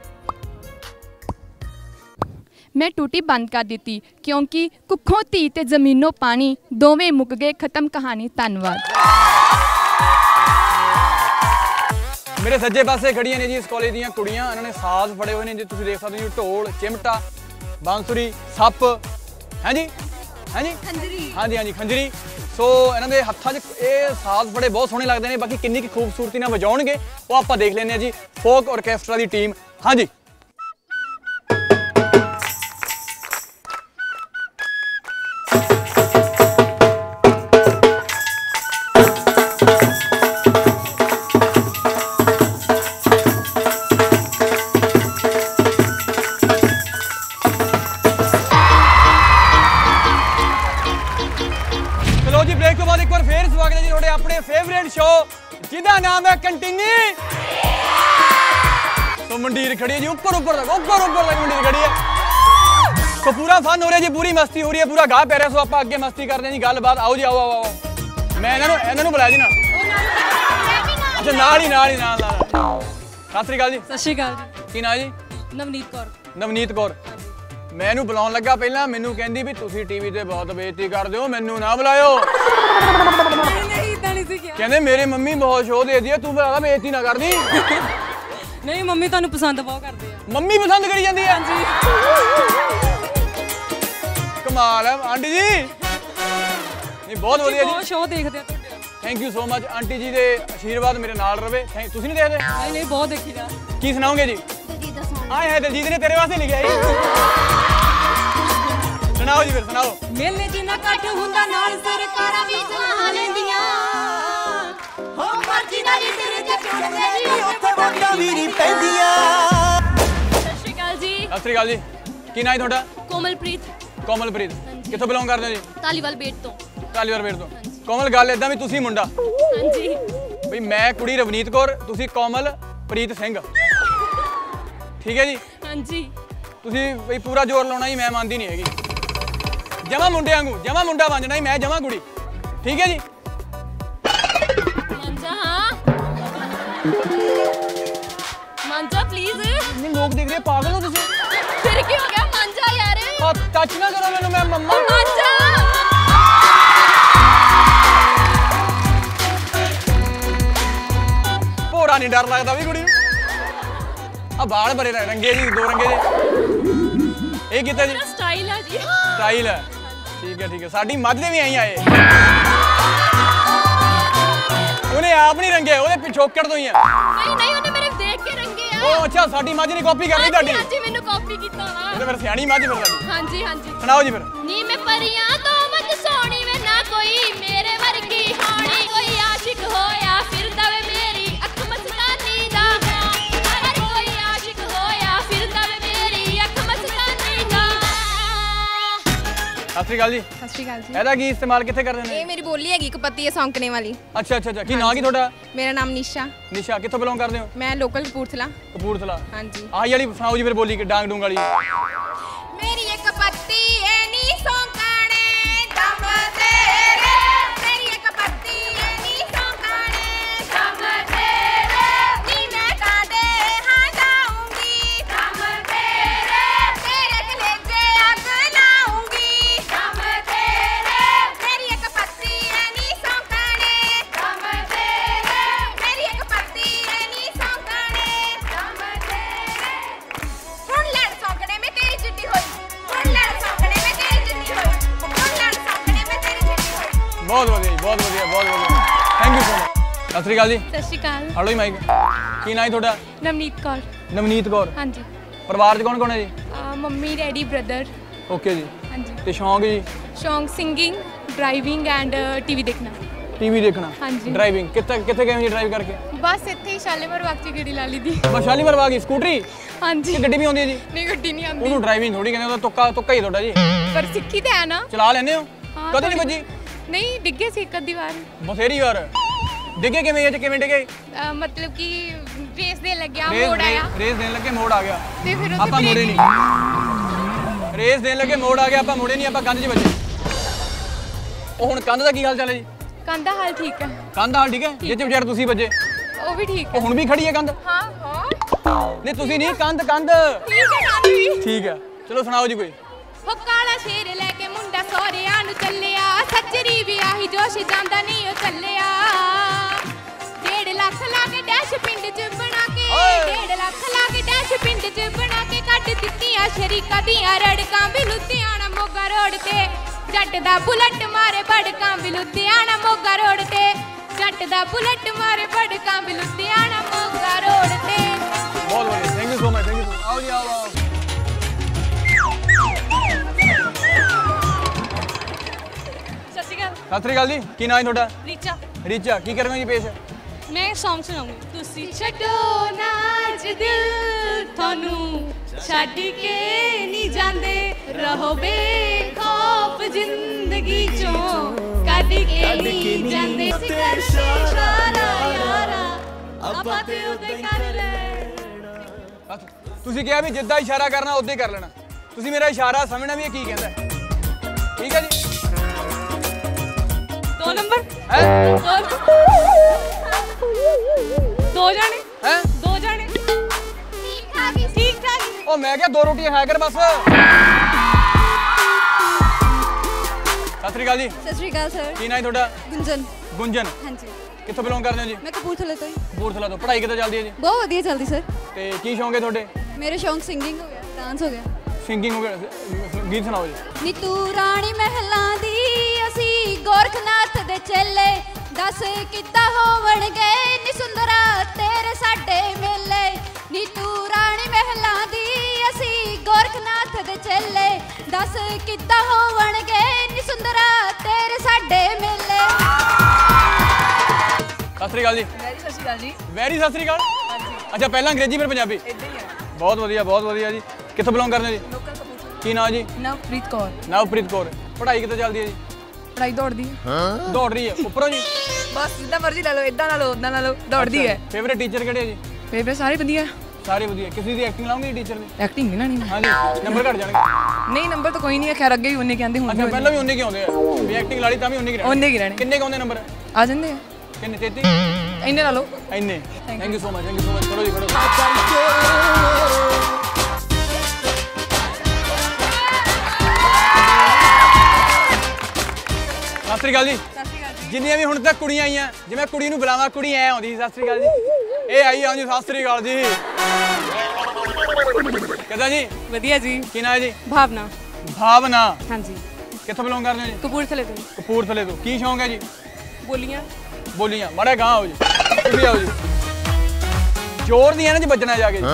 मैं टूटी बंद कर दी क्योंकि कुखों धी ते जमीनों पानी दोवें मुक गए खत्म कहानी धन्यवाद मेरे सज्जे पासे खड़ियां ने जी इस कॉलेज दीयां कुड़ियां इन्होंने साज फड़े हुए ने जी तुसीं देख सकदे हो ढोल चिमटा बांसुरी सप हैं जी खंजरी सो इन्हां दे हत्थां 'च ਇਹ ਸਾਜ਼ ਬੜੇ ਬਹੁਤ ਸੋਹਣੇ ਲੱਗਦੇ ਨੇ ਬਾਕੀ ਕਿੰਨੀ ਕੀ ਖੂਬਸੂਰਤੀ ਨਾਲ ਵਜਾਉਣਗੇ ਉਹ ਆਪਾਂ ਦੇਖ ਲੈਂਦੇ ਆ ਜੀ ਫੋਕ ਆਰਕੈਸਟਰਾ ਦੀ ਟੀਮ ਹਾਂਜੀ फेवरेट शो जिदा नाम है कंटीनी तो मंडीर खड़ी है जी ऊपर तक मंडीर खड़ी है तो पूरा फन हो रहा है जी पूरी मस्ती हो रही है पूरा गा पै रहा सो आप अगे मस्ती करते हैं जी गलबात आओ जी आओ मैं इन्होंने बुलाया जी ना अच्छा नाल सत श्री अकाल जी सत श्री अकाल जी की नाम जी नवनीत कौर मैनू बुलाउण लगा पहला मैनू कहंदी भी तुसी टीवी ते बहुत बेइज्जती करदे हो मैनू ना बुलायो नहीं इदां नहीं सी किया कहंदे मेरी मम्मी बहुत शो दे दी है तू बुला बेइज्जती ना कर दी नहीं मम्मी तुहानू पसंद बहुत करदे आ मम्मी पसंद करी जांदी है जी कमाल है आंटी जी नहीं बहुत वधिया जी बहुत शो देखदे आ तुहाडे thank you so much aunty जी दे आशीर्वाद मेरे नाल रवे तुसी नहीं देखदे नहीं बहुत देखीदा की सुनाओगे जी आए है दिलजीत ने तेरे वास्ते लिखा है सुनाओ जी फिर सुनाओ मेले जिन्ना इकट्ठ हुंदा नाल सरकारां भी सलाह लैंदियां हो मर्जी नाल तेरे ते चुड़दे जी उत्थे वोटां भी नहीं पैंदियां ਸਤਿ ਸ਼੍ਰੀ ਅਕਾਲ ਜੀ सत श्री अकाल जी की नाम है ਤੁਹਾਡਾ ਕੋਮਲਪ੍ਰੀਤ ਕਿੱਥੋਂ ਬਿਲੋਂਗ ਕਰਦੇ ਹੋ ਜੀ ਤਾਲੀਵਾਲ ਬੇਟ ਤੋਂ ਤਾਲੀਵਾਲ ਤੋਂ ਕੋਮਲ ਗੱਲ ਇਦਾਂ ਵੀ ਤੁਸੀਂ ਮੁੰਡਾ ਹਾਂਜੀ ਬਈ ਮੈਂ ਕੁੜੀ ਰਵਨੀਤ ਕੌਰ ਤੁਸੀਂ ਕੋਮਲਪ੍ਰੀਤ ਸਿੰਘ ਠੀਕ ਹੈ ਜੀ ਹਾਂਜੀ ਤੁਸੀਂ ਬਈ ਪੂਰਾ ਜ਼ੋਰ ਲਾਉਣਾ ਜੀ ਮੈਂ ਮੰਨਦੀ ਨਹੀਂ ਹੈਗੀ ਜਮਾ ਮੁੰਡੇ ਵਾਂਗੂ ਜਮਾ ਮੁੰਡਾ ਬਣ ਜਾਣਾ ਜੀ ਮੈਂ ਜਮਾ ਕੁੜੀ ਠੀਕ ਹੈ ਜੀ ਮੰਜਾ ਹਾਂ ਮੰਜਾ ਪਲੀਜ਼ ਨਹੀਂ ਲੋਕ ਦੇਖ ਰਹੇ ਪਾਗਲ ਹੋ ਤੁਸੀਂ ਫਿਰ ਕੀ ਹੋ ਗਿਆ ਮੰਜਾ ਯਾਰ ਟੱਚ ਨਾ ਕਰੋ ਮੈਨੂੰ ਮੈਂ ਮੰਮਾ ਮੰਜਾ ਭੋਰਾ ਨਹੀਂ ਡਰ ਲੱਗਦਾ ਵੀ ਕੁੜੀ ਨੂੰ ਆ ਬਾਲ ਬਰੇ ਰੰਗੇ ਜੀ ਦੋ ਰੰਗੇ ਜੀ ਇਹ ਕਿੱਥੇ ਜੀ ਸਟਾਈਲ ਹੈ ਜੀ ਸਟਾਈਲ ਹੈ ਠੀਕ ਹੈ ਸਾਡੀ ਮੱਝ ਦੇ ਵੀ ਆਈ ਆਏ ਉਹਨੇ ਆਪ ਨਹੀਂ ਰੰਗੇ ਉਹਦੇ ਪਿਛੋਕੜ ਤੋਂ ਹੀ ਆ ਨਹੀਂ ਉਹਨੇ ਮੇਰੇ ਦੇਖ ਕੇ ਰੰਗੇ ਆ ਉਹ ਅੱਛਾ ਸਾਡੀ ਮੱਝ ਨੇ ਕਾਪੀ ਕਰ ਲਈ ਤੁਹਾਡੀ ਹਾਂਜੀ ਮੈਨੂੰ ਕਾਪੀ ਕੀਤਾ ਨਾ ਇਹ ਤਾਂ ਫਿਰ ਸਿਆਣੀ ਮੱਝ ਫਿਰ ਸਾਡੀ ਹਾਂਜੀ ਸੁਣਾਓ ਜੀ ਫਿਰ ਨੀ ਮੈਂ ਪਰੀਆਂ ਤੋਂ ਮਤ ਸੋਣੀ ਵੇ ਨਾ ਕੋਈ ਮੇਰੇ ਵਰਗੀ ਹੋਣੀ ਕੋਈ ਆਸ਼ਿਕ ਹੋਇਆ ਫਿਰਦਾ ਵੇ ਮੇਰੀ ਅੱਖ ਮਸਤਾਨੀ ਦਾ ਹਰ ਕੋਈ ਆਸ਼ਿਕ ਹੋਇਆ ਫਿਰਦਾ ਵੇ ਮੇਰੀ ਅੱਖ ਮਸਤਾਨੀ ਦਾ ਸਤਿ ਸ਼੍ਰੀ ਅਕਾਲ ਜੀ ਸਤਿ ਸ਼੍ਰੀ ਅਕਾਲ ਜੀ ਇਹਦਾ ਕੀ ਇਸਤੇਮਾਲ ਕਿੱਥੇ ਕਰਦੇ ਨੇ ਇਹ ਮੇਰੀ ਬੋਲੀ ਹੈਗੀ ਕਪੱਤੀ ਹੈ ਸੌਂਕਣੇ ਵਾਲੀ ਅੱਛਾ ਕੀ ਨਾਂ ਕੀ ਤੁਹਾਡਾ ਮੇਰਾ ਨਾਮ ਨਿਸ਼ਾ ਨਿਸ਼ਾ ਕਿੱਥੋਂ ਬਿਲੋਂਗ ਕਰਦੇ ਹੋ ਮੈਂ ਲੋਕਲ ਕਪੂਰਥਲਾ ਕਪੂਰਥਲਾ ਹਾਂਜੀ ਆਹੀ ਵਾਲੀ ਸੁਣਾਓ ਜੀ ਫਿਰ ਬੋਲੀ ਕਿ ਡਾਂਗ ਡੂੰਗ ਵਾਲੀ ਮੇਰੀ ਇੱਕ ਪੱਤੀ ਐ ਨੀ ਸੌਂਕਣੇ ਦਮ ਤੇਰੇ ਮੇਰੀ ਇੱਕ ਪੱਤੀ ਐ ਨੀ ਸੌਂਕਣੇ ਦਮ ਤੇਰੇ ਨੀ ਮੈਂ ਕਾਡੇ ਹਾਂ ਜਾਊਂਗੀ ਦਮ ਤੇਰੇ ਕਲੇਜੇ ਅੱਗ ਲਾਉਂਗੀ ਦਮ ਤੇਰੇ ਮੇਰੀ ਇੱਕ ਪੱਤੀ ਐ ਨੀ ਸੌਂਕਣੇ ਦਮ ਤੇਰੇ ਮੇਰੀ ਇੱਕ ਪੱਤੀ ਐ ਨੀ ਸੌਂਕਣੇ ਦਮ ਤੇਰੇ ਹੁਣ ਲੜ ਸੌਂਕਣੇ ਮੈਂ ਤੇਰੀ ਚਿੱਟੀ ਹੋਈ ਹੁਣ ਲੜ ਸੌਂਕਣੇ ਮੈਂ ਤੇਰੀ ਚਿੱਟੀ ਹੋਈ ਹੁਣ ਲੜ ਸੌਂਕਣੇ ਮੈਂ ਤੇਰੀ ਚਿੱਟੀ ਹੋਈ ਬਹੁਤ ਵਧੀਆ ਜੀ ਬਹੁਤ ਵਧੀਆ thank you so much Sat Sri ਅਕਾਲ ਜੀ ਸਤਿ ਸ਼੍ਰੀ ਅਕਾਲ ਹਲੋ ਜੀ ਮਾਈਕ ਕੀ ਨਾਂ ਹੈ ਤੁਹਾਡਾ ਨਵਨੀਤ ਕੌਰ ਨਵਨੀਤ ਕੌਰ ਹਾਂਜੀ ਪਰਿਵਾਰ 'ਚ ਕੌਣ ਹੈ ਜੀ ਮੰਮੀ ਡੈਡੀ ਬ੍ਰਦਰ ਓਕੇ ਜੀ ਹਾਂਜੀ ਤੇ ਸ਼ੌਂਕ ਜੀ ਸ਼ੌਂਕ ਸਿੰਗਿੰਗ ਡਰਾਈਵਿੰਗ ਐਂਡ ਟੀਵੀ ਦੇਖਣਾ ਟੀਵੀ ਦੇਖਣਾ ਹਾਂਜੀ। ਡਰਾਈਵਿੰਗ ਕਿੱਥੇ ਗਏ ਹੋ ਜੀ ਡਰਾਈਵ ਕਰਕੇ ਬਸ ਇੱਥੇ ਹੀ ਸ਼ਾਲੇਮਰ ਵਕਤ ਚ ਗੇੜੀ ਲਾ ਲਈ ਦੀ ਬਸ਼ਾਲੀ ਮਰਵਾ ਗਈ ਸਕੂਟਰੀ ਹਾਂਜੀ ਕਿ ਗੱਡੀ ਵੀ ਆਉਂਦੀ ਹੈ ਜੀ ਨਹੀਂ ਗੱਡੀ ਨਹੀਂ ਆਉਂਦੀ ਉਹਨੂੰ ਡਰਾਈਵਿੰਗ ਥੋੜੀ ਕਹਿੰਦੇ ਉਹਦਾ ਤੁੱਕਾ ਹੀ ਤੁਹਾਡਾ ਜੀ ਪਰ ਸਿੱਖੀ ਤੇ ਹੈ ਨਾ ਚਲਾ ਲੈਂਦੇ ਹੋ ਹਾਂ, ਕਦੇ ਨਹੀਂ ਵੱਜੀ ਨਹੀਂ ਡਿੱਗੇ ਸੀ ਇੱਕ ਅੱਧੀ ਵਾਰ ਬਥੇਰੀ ਵਾਰ ਡਿੱਗੇ ਕਿਵੇਂ ਇਹ 'ਚ ਕਿਵੇਂ ਡਿੱਗੇ ਮਤਲਬ ਕਿ ਰੇਸ ਦੇ ਲੱਗਿਆ ਮੋੜ ਆਇਆ ਰੇਸ ਦੇਣ ਲੱਗੇ ਮੋੜ ਆ ਗਿਆ ਤੇ ਫਿਰ ਉੱਥੇ ਆਪਾਂ ਮੋੜੇ break- ਨਹੀਂ ਰੇਸ ਦੇਣ ਲੱਗੇ ਮੋੜ ਆ ਗਿਆ ਆਪਾਂ ਮੋੜੇ ਨਹੀਂ ਆਪਾਂ ਕੰਧ 'ਚ ਵੱਜੇ ਉਹ ਹੁਣ ਕੰਧ ਦਾ ਕੀ ਹਾਲ ਚਾਲ ਹੈ ਜੀ ਕੰਧ ਦਾ ਹਾਲ ਠੀਕ ਹੈ ਕੰਧ ਦਾ ਹਾਲ ਠੀਕ ਹੈ ਜਿੱਥੇ ਵਿਚਾਰ ਤੁਸੀਂ ਵੱਜੇ ਉਹ ਵੀ ਠੀਕ ਉਹ ਹੈ ਹੁਣ ਵੀ ਖੜੀ ਹੈ ਕੰਧ ਹਾਂ ਨਹੀਂ ਤੁਸੀਂ ਨਹੀਂ ਕੰਧ ਠੀਕ ਹੈ ਕੰਧ ਵੀ ਠੀਕ ਹੈ ਚਲੋ ਸੁਣਾਓ ਜੀ ਕੋਈ ਹੋ ਕਾਲਾ ਸ਼ੇਰ ਲੈ ਕੇ ਮੁੰਡਾ ਸੋਹਰਿਆਂ ਨੂੰ ਚੱਲਿਆ ਸੱਜਰੀ ਵੀ ਆਹੀ ਜੋਸ਼ ਜਾਂਦਾ ਨਹੀਂ ਉਹ ਚੱਲਿਆ 1.5 ਲੱਖ ਲਾ ਕੇ ਡੈਸ਼ ਪਿੰਡ 'ਚ ਬਣਾ ਕੇ 1.5 ਲੱਖ ਲਾ ਕੇ ਡੈਸ਼ ਪਿੰਡ 'ਚ ਬਣਾ ਕੇ ਕੱਢ ਦਿੱਤੀਆਂ ਸ਼ਰੀਕਾਂ ਦੀਆਂ ਰੜਕਾਂ ਵੀ ਲੁਧਿਆਣਾ ਮੋਗਾ ਰੋਡ ਤੇ ਜੱਟ ਦਾ ਬੁਲਟ ਮਾਰੇ ਬੜਕਾਂ ਵੀ ਲੁਧਿਆਣਾ ਮੋਗਾ ਰੋਡ ਤੇ ਜੱਟ ਦਾ ਬੁਲਟ ਮਾਰੇ ਬੜਕਾਂ ਵੀ ਲੁਧਿਆਣਾ ਮੋਗਾ ਰੋਡ ਤੇ ਬਹੁਤ ਵਧੀਆ thank you so much thank you ਆਓ ਜੀ ਆਓ ਸਤਿ ਸ਼੍ਰੀ ਅਕਾਲ ਜੀ ਕੀ ਨਾਮ ਹੈ ਤੁਹਾਡਾ ਰੀਚਾ ਰੀਚਾ ਕੀ ਕਰੋਗੇ ਜੀ ਪੇਸ਼ ਮੈਂ ਸੌਂਗ ਸੁਣਾਉਂਗੀ ਤੁਸੀਂ ਛੱਡੋ ਨਾਜ ਦਿਲ ਤੁਹਾਨੂੰ ਛੱਡ ਕੇ ਨਹੀਂ ਜਾਂਦੇ ਰਹੋ ਬੇਖੌਫ ਜ਼ਿੰਦਗੀ ਚੋਂ ਕੱਢ ਕੇ ਨਹੀਂ ਜਾਂਦੇ ਇਸ਼ਾਰਾ ਯਾਰਾ ਆਪਾਂ ਤੇ ਉਹਦੇ ਕਰ ਲੈ ਤੁਸੀਂ ਕਿਹਾ ਵੀ ਜਿੱਦਾਂ ਇਸ਼ਾਰਾ ਕਰਨਾ ਉਦਾਂ ਹੀ ਕਰ ਲੈਣਾ ਤੁਸੀਂ ਮੇਰਾ ਇਸ਼ਾਰਾ ਸਮਝਣਾ ਵੀ ਇਹ ਕੀ ਕਹਿੰਦਾ ਠੀਕ ਹੈ ਜੀ 2 ਨੰਬਰ ਹੈ 2 ਜਾਣੇ ਹੈ 2 ਜਾਣੇ ਠੀਕ ਠਾਕ ਉਹ ਮੈਂ ਕਿਹਾ 2 ਰੋਟੀਆਂ ਖਾਇਆ ਕਰ ਬਸ ਸਤਿ ਸ੍ਰੀ ਅਕਾਲ ਜੀ। ਸਤਿ ਸ਼੍ਰੀ ਅਕਾਲ ਸਰ। ਕੀ ਨਾਂ ਹੈ ਤੁਹਾਡਾ? ਗੁੰਜਨ। ਗੁੰਜਨ, ਹਾਂਜੀ। ਕਿੱਥੋਂ ਬਿਲੋਂਗ ਕਰਦੇ ਹੋ ਜੀ? ਮੈਂ ਕਪੂਰਥਲੇ ਤੋਂ ਹੀ। ਕਪੂਰਥਲਾ ਤੋਂ। ਪੜ੍ਹਾਈ ਕਿੱਦਾਂ ਚੱਲਦੀ ਹੈ ਜੀ? ਬਹੁਤ ਵਧੀਆ ਚੱਲਦੀ ਸਰ। ਤੇ ਕੀ ਸ਼ੌਂਕ ਹੈ ਤੁਹਾਡੇ? ਮੇਰੇ ਸ਼ੌਂਕ ਸਿੰਗਿੰਗ ਹੋ ਗਿਆ, ਡਾਂਸ ਹੋ ਗਿਆ। ਸਿੰਗਿੰਗ ਹੋ ਗਿਆ, ਗੀਤ ਸੁਣਾਓ ਜੀ। ਨੀ ਤੂੰ ਰਾਣੀ ਮਹਿਲਾਂ ਦੀ ਅਸੀਂ ਗੋਰਖਨਾਥ ਦੇ ਚੇਲੇ, ਦੱਸ ਕਿੱਦਾਂ ਹੋਵਣਗੇ ਨੀ ਸੁੰਦਰਾ ਤੇਰੇ ਸਾਡੇ ਮੇਲੇ। ਨੀ ਤੂੰ ਰਾਣੀ ਮਹਿਲਾਂ ਦੀ ਅਸੀਂ ਗੋਰਖਨਾਥ ਦੇ ਚੇਲੇ, ਦੱਸ ਕਿੱਦਾਂ ਹੋਵਣਗੇ ਨੀ ਸੁੰਦਰਾ ਤੇਰੇ ਸਾਡੇ ਮੇਲੇ। ਸਤਿ ਸ੍ਰੀ ਅਕਾਲ ਜੀ। ਵੈਰੀ ਸਤਿ ਸ਼੍ਰੀ ਅਕਾਲ ਜੀ। ਵੈਰੀ ਸਤਿ ਸ੍ਰੀ ਅਕਾਲ। ਅੱਛਾ, ਪਹਿਲਾਂ ਅੰਗਰੇਜ਼ੀ ਫਿਰ ਪੰਜਾਬੀ? ਇੱਦਾਂ ਹੀ ਆ। ਬਹੁਤ ਵਧੀਆ, ਬਹੁਤ ਵਧੀਆ ਜੀ। ਕਿੱਥੋਂ ਬਿਲੋਂਗ ਕਰਦੇ ਹੋ ਜੀ? ਲੋਕਲ ਕਪੂਰਥਲਾ। ਕੀ ਨਾਂ ਜੀ? ਨਵਪ੍ਰੀਤ ਕੌਰ। ਨਵਪ੍ਰੀਤ ਕੌਰ। ਪੜ੍ਹਾਈ ਕਿੱਦਾਂ ਚੱਲਦੀ ਹੈ ਜੀ? ਪੜਾਈ ਦੌੜਦੀ ਹੈ। ਦੌੜ ਰਹੀ ਹੈ ਉੱਪਰੋਂ ਜੀ? ਬਸ ਜਿੱਦਾਂ ਮਰਜ਼ੀ ਲੈ ਲਓ, ਇਦਾਂ ਲਾ ਲਓ, ਉਦਾਂ ਲਾ ਲਓ, ਦੌੜਦੀ ਹੈ। ਫੇਵਰੇਟ ਟੀਚਰ ਕਿਹੜੇ ਹੈ ਜੀ? ਫੇਵਰੇਟ ਸਾਰੇ ਵਧੀਆ। ਸਾਰੇ ਵਧੀਆ। ਕਿਸੇ ਦੀ ਐਕਟਿੰਗ ਲਾਉਂਗੇ ਟੀਚਰ ਦੀ? ਐਕਟਿੰਗ ਨਹੀਂ ਲਾਣੀ। ਹਾਂਜੀ, ਨੰਬਰ ਘਟ ਜਾਣਗੇ। ਨਹੀਂ, ਨੰਬਰ ਤਾਂ ਕੋਈ ਨਹੀਂ ਹੈ, ਖੈਰ ਅੱਗੇ ਵੀ ਉਹਨੇ ਕਹਿੰਦੇ ਹੁਣ। ਅੱਛਾ, ਪਹਿਲਾਂ ਵੀ ਉਹਨੇ ਕੀ ਆਉਂਦੇ ਆ ਵੀ ਐਕਟਿੰਗ ਲਾਲੀ ਤਾਂ ਵੀ ਉਹਨੇ ਕੀ ਰਹਿਣਾ? ਉਹਨੇ ਕੀ ਰਹਿਣੇ। ਕਿੰਨੇ ਆਉਂਦੇ ਨੰਬਰ? ਆ ਜਾਂਦੇ ਆ। ਕਿੰਨੇ? 33? ਇੰਨੇ ਲਾ ਲਓ। ਇੰਨੇ। Thank you so much, thank you so much. ਕਰੋ ਜੀ, ਕਰੋ। ਸਤਿ ਸ੍ਰੀ ਅਕਾਲ ਜੀ। ਜਿੰਨੀਆਂ ਵੀ ਹੁਣ ਤੱਕ ਕੁੜੀਆਂ ਆਈਆਂ, ਜਿਵੇਂ ਕੁੜੀ ਨੂੰ ਬੁਲਾਵਾਂ ਕੁੜੀ ਐ ਆਉਂਦੀ ਸੀ, ਸਤਿ ਸ੍ਰੀ ਅਕਾਲ ਜੀ। ਇਹ ਆਈ ਆਉਂਦੀ ਸਤਿ ਸ੍ਰੀ ਅਕਾਲ ਜੀ। ਕਿੱਦਾਂ ਜੀ? ਵਧੀਆ ਜੀ। ਕੀ ਨਾਂ ਹੈ ਜੀ? ਭਾਵਨਾ। ਭਾਵਨਾ। ਹਾਂਜੀ। ਕਿੱਥੋਂ ਬਿਲੋਂਗ ਕਰਦੇ ਹੋ ਜੀ? ਕਪੂਰਥਲੇ ਤੋਂ। ਕਪੂਰਥਲੇ ਤੋਂ। ਕੀ ਸ਼ੌਂਕ ਹੈ ਜੀ? ਬੋਲੀਆਂ। ਬੋਲੀਆਂ। ਮਾੜਾ ਗਾਂ ਆਓ ਜੀ, ਤੁਸੀਂ ਆਓ ਜੀ। ਜ਼ੋਰ ਦੀ ਇਹਨਾਂ 'ਚ ਵੱਜਣਾ ਜਾ ਕੇ ਜੀ।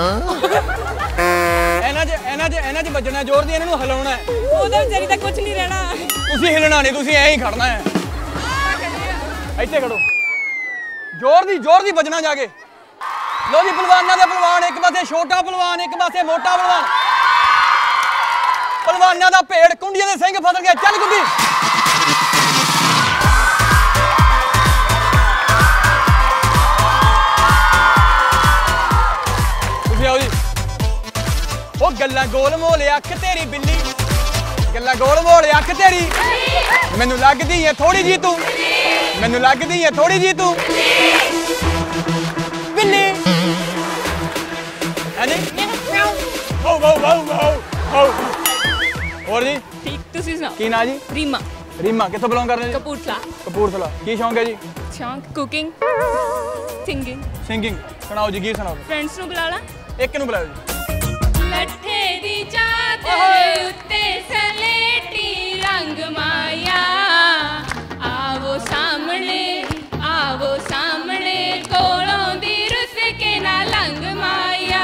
ਇਹਨਾਂ 'ਚ ਵੱਜਣਾ ਜ਼ੋਰ ਦੀ, ਇਹਨਾਂ ਨੂੰ ਹਿਲਾਉਣਾ ਹੈ। ਉਹਦਾ ਵਿਚਾਰੀ ਦਾ ਕੁਝ ਨਹੀਂ ਰਹਿਣਾ। ਤੁਸੀਂ ਹਿਲਣਾ ਨਹੀਂ, ਤੁਸੀਂ ਐਂ ਹੀ ਖੜਨਾ ਹੈ। ਇੱਥੇ ਖੜੋ। ਜ਼ੋਰ ਦੀ ਵੱਜਣਾ ਜਾ ਕੇ। ਲੋ ਜੀ, ਪਹਿਲਵਾਨਾਂ ਦੇ ਪਹਿਲਵਾਨ, ਇੱਕ ਪਾਸੇ ਛੋਟਾ ਪਹਿਲਵਾਨ, ਇੱਕ ਪਾਸੇ ਮੋਟਾ ਪਹਿਲਵਾਨ। ਪਹਿਲਵਾਨਾਂ ਦਾ ਭੇੜ, ਕੁੰਡੀਆਂ ਦੇ ਸਿੰਘ ਫਸਲ ਗਏ। ਚੱਲ ਗੁੱਡੀ। ਤੁਸੀਂ ਆਓ ਜੀ। ਉਹ ਗੱਲਾਂ ਗੋਲ ਮੋਲ ਅੱਖ ਤੇਰੀ ਬਿੱਲੀ, ਗੱਲਾਂ ਗੋਲ ਮੋਲ ਅੱਖ ਤੇਰੀ, ਮੈਨੂੰ ਲੱਗਦੀ ਏ ਥੋੜੀ ਜੀ ਤੂੰ, ਮੈਨੂੰ ਲੱਗਦੀ ਏ ਥੋੜੀ ਜੀ ਤੂੰ ਬਿੱਲੀ। ਹਾਂਜੀ। ਹੋ ਹੋ ਹੋ ਹੋ ਹੋ। ਹੋਰ ਜੀ? ਠੀਕ, ਤੁਸੀਂ ਸੁਣਾਓ। ਕੀ ਨਾਂ ਜੀ? ਰੀਮਾ। ਰੀਮਾ। ਕਿੱਥੋਂ ਬਿਲੋਂਗ ਕਰਦੇ ਜੀ? ਕਪੂਰਥਲਾ। ਕਪੂਰਥਲਾ। ਕੀ ਸ਼ੌਂਕ ਹੈ ਜੀ? ਸ਼ੌਂਕ ਕੁਕਿੰਗ, ਸਿੰਗਿੰਗ। ਸਿੰਗਿੰਗ। ਸੁਣਾਓ ਜੀ, ਗੀਤ ਸੁਣਾਓ। ਫਰੈਂਡਸ ਨੂੰ ਬੁਲਾ ਲਾ। ਇੱਕ ਨੂੰ ਬੁਲਾਓ ਜੀ। ਲੱਠੇ ਦੀ ਚਾਦਰ ਉੱਤੇ ਸਲੇਟੀ ਰੰਗ ਮਾਇਆ, ਆਵੋ ਸਾਹਮਣੇ ਕੋਲੋਂ ਦੀ ਰੁੱਸ ਕੇ ਨਾ ਲੰਗ ਮਾਇਆ।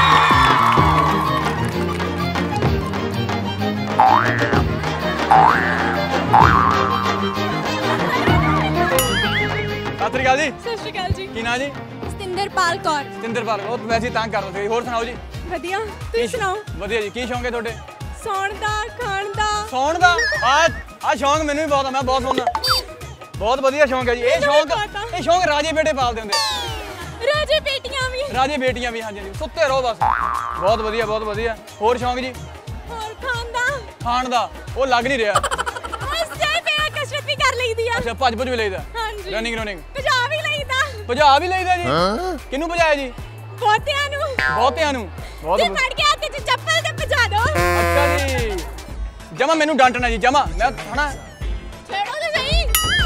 ਸਤਿ ਸ੍ਰੀ ਅਕਾਲ ਜੀ। ਸਤਿ ਸ਼੍ਰੀ ਅਕਾਲ ਜੀ। ਕੀ ਨਾਂ ਜੀ? ਸਤਿੰਦਰਪਾਲ ਕੌਰ। ਸਤਿੰਦਰਪਾਲ। ਉਹ ਵੈਸੇ ਹੀ ਤੰਗ ਕਰਦੇ ਸੀ। ਹੋਰ ਸੁਣਾਓ ਜੀ। ਵਧੀਆ, ਤੁਸੀਂ ਸੁਣਾਓ। ਵਧੀਆ ਜੀ। ਕੀ ਸ਼ੌਂਕ ਹੈ ਤੁਹਾਡੇ? ਸੌਣ ਦਾ, ਖਾਣ ਦਾ। ਸੌਣ ਦਾ? ਆ ਸ਼ੌਂਕ ਮੈਨੂੰ ਵੀ ਬਹੁਤ ਆ, ਮੈਂ ਬਹੁਤ ਸੌਂਦਾ। ਬਹੁਤ ਵਧੀਆ ਸ਼ੌਂਕ ਹੈ ਜੀ। ਇਹ ਸ਼ੌਂਕ ਰਾਜੇ ਬੇਟੇ ਪਾਲਦੇ ਹੁੰਦੇ। ਰਾਜੇ ਬੇਟੀਆਂ ਵੀ। ਰਾਜੇ ਬੇਟੀਆਂ ਵੀ। ਹਾਂਜੀ, ਸੁੱਤੇ ਰਹੋ ਬਸ। ਬਹੁਤ ਵਧੀਆ, ਬਹੁਤ ਵਧੀਆ। ਹੋਰ ਸ਼ੌਂਕ ਜੀ? ਹੋਰ ਖਾਣ ਦਾ। ਖਾਣ ਦਾ? ਉਹ ਲੱਗ ਨਹੀਂ ਰਿਹਾ। ਕਸਰਤ ਵੀ ਕਰ ਲਈਦੀ ਆ। ਅੱਛਾ, ਭੱਜ ਵੀ ਲਈਦਾ? ਹਾਂਜੀ। ਰਨਿੰਗ। ਭਜਾ ਵੀ ਲਈਦਾ। ਭਜਾ ਵੀ ਲਈਦਾ ਜੀ? ਕਿਹਨੂੰ ਭਜਾਇਆ ਜੀ? ਬਹੁਤਿਆਂ ਨੂੰ। ਬਹੁਤਿਆਂ ਨੂੰ। ਬਹੁਤ। ਜੇ ਫੜ ਕੇ ਹੱਥ 'ਚ ਚੱਪਲ ਤੇ ਭਜਾ ਦੋ। ਅੱਛਾ ਜੀ। ਜਮਾ ਮੈਨੂੰ ਡਾਂਟਣਾ ਜੀ, ਜਮਾ। ਮੈਂ ਹਨਾ ਛੇੜੋ ਤੇ ਸਹੀ।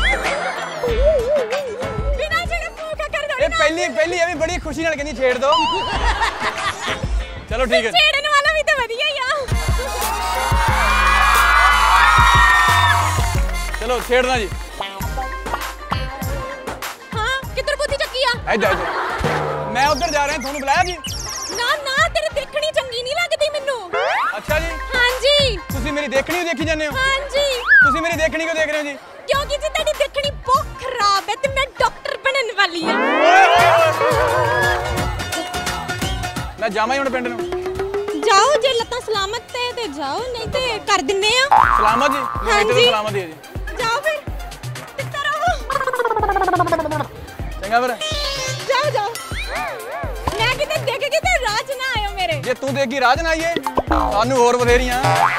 ਬਿਨਾਂ ਛੇੜੇ ਭੂਖਾ ਕਰ ਦੋ। ਇਹ ਪਹਿਲੀ ਇਹ ਵੀ ਬੜੀ ਖੁਸ਼ੀ ਨਾਲ ਕਹਿੰਦੀ ਛੇੜ ਦੋ। ਚਲੋ ਠੀਕ ਹੈ। ਛੇੜਨ ਵਾਲਾ ਵੀ ਤਾਂ ਵਧੀਆ ਹੀ ਆ। ਚਲੋ ਛੇੜਨਾ ਜੀ। ਹਾਂ, ਕਿੱਧਰ ਬੁੱਧੀ ਚੱਕੀ ਆ? ਇੱਧਰ। ਮੈਂ ਉੱਧਰ ਜਾ ਰਿਹਾ, ਤੁਹਾਨੂੰ ਬੁਲਾਇਆ ਜੀ? ਨਾ, ਤੇਰੀ ਦੇਖਣੀ ਚੰਗੀ ਨਹੀਂ ਲੱਗਦੀ ਮੈਨੂੰ। ਅੱਛਾ ਜੀ। ਹਾਂਜੀ। ਤੁਸੀਂ ਮੇਰੀ ਦੇਖਣੀ ਓ ਦੇਖੀ ਜਾਂਦੇ ਹੋ? ਹਾਂਜੀ। ਤੁਸੀਂ ਮੇਰੀ ਦੇਖਣੀ ਕਿਉਂ ਦੇਖ ਰਹੇ ਹੋ ਜੀ? ਕਿਉਂਕਿ ਜੇ ਤੁਹਾਡੀ ਦੇਖਣੀ ਬਹੁਤ ਖਰਾਬ ਹੈ ਤੇ ਮੈਂ ਡਾਕਟਰ ਬਣਨ ਵਾਲੀ ਆ। ਮੈਂ ਜਾਵਾਂ ਹੀ ਹੁਣ ਪਿੰਡ ਨੂੰ? ਜਾਓ, ਜੇ ਲੱਤਾਂ ਸਲਾਮਤ ਤੇ ਜਾਓ, ਨਹੀਂ ਤੇ ਕਰ ਦਿੰਨੇ ਆ। ਸਲਾਮਤ ਜੀ? ਹਾਂਜੀ। ਸਲਾਮਤ ਹੀ ਹੈ ਜੀ। ਜਾਓ ਫਿਰ, ਟਿੱਕਾ ਰਹੋ। ਚੰਗਾ ਫਿਰ। ਜਾਓ। ਮੈਂ ਕਿਤੇ ਦੇਖ ਕੇ ਤੇ ਰਾਜ ਨਾ ਆਇਓ ਮੇਰੇ। ਜੇ ਤੂੰ ਦੇਖੀ ਰਾਜ ਨਾ ਆਈਏ, ਸਾਨੂੰ ਹੋਰ ਬਥੇਰੀਆਂ।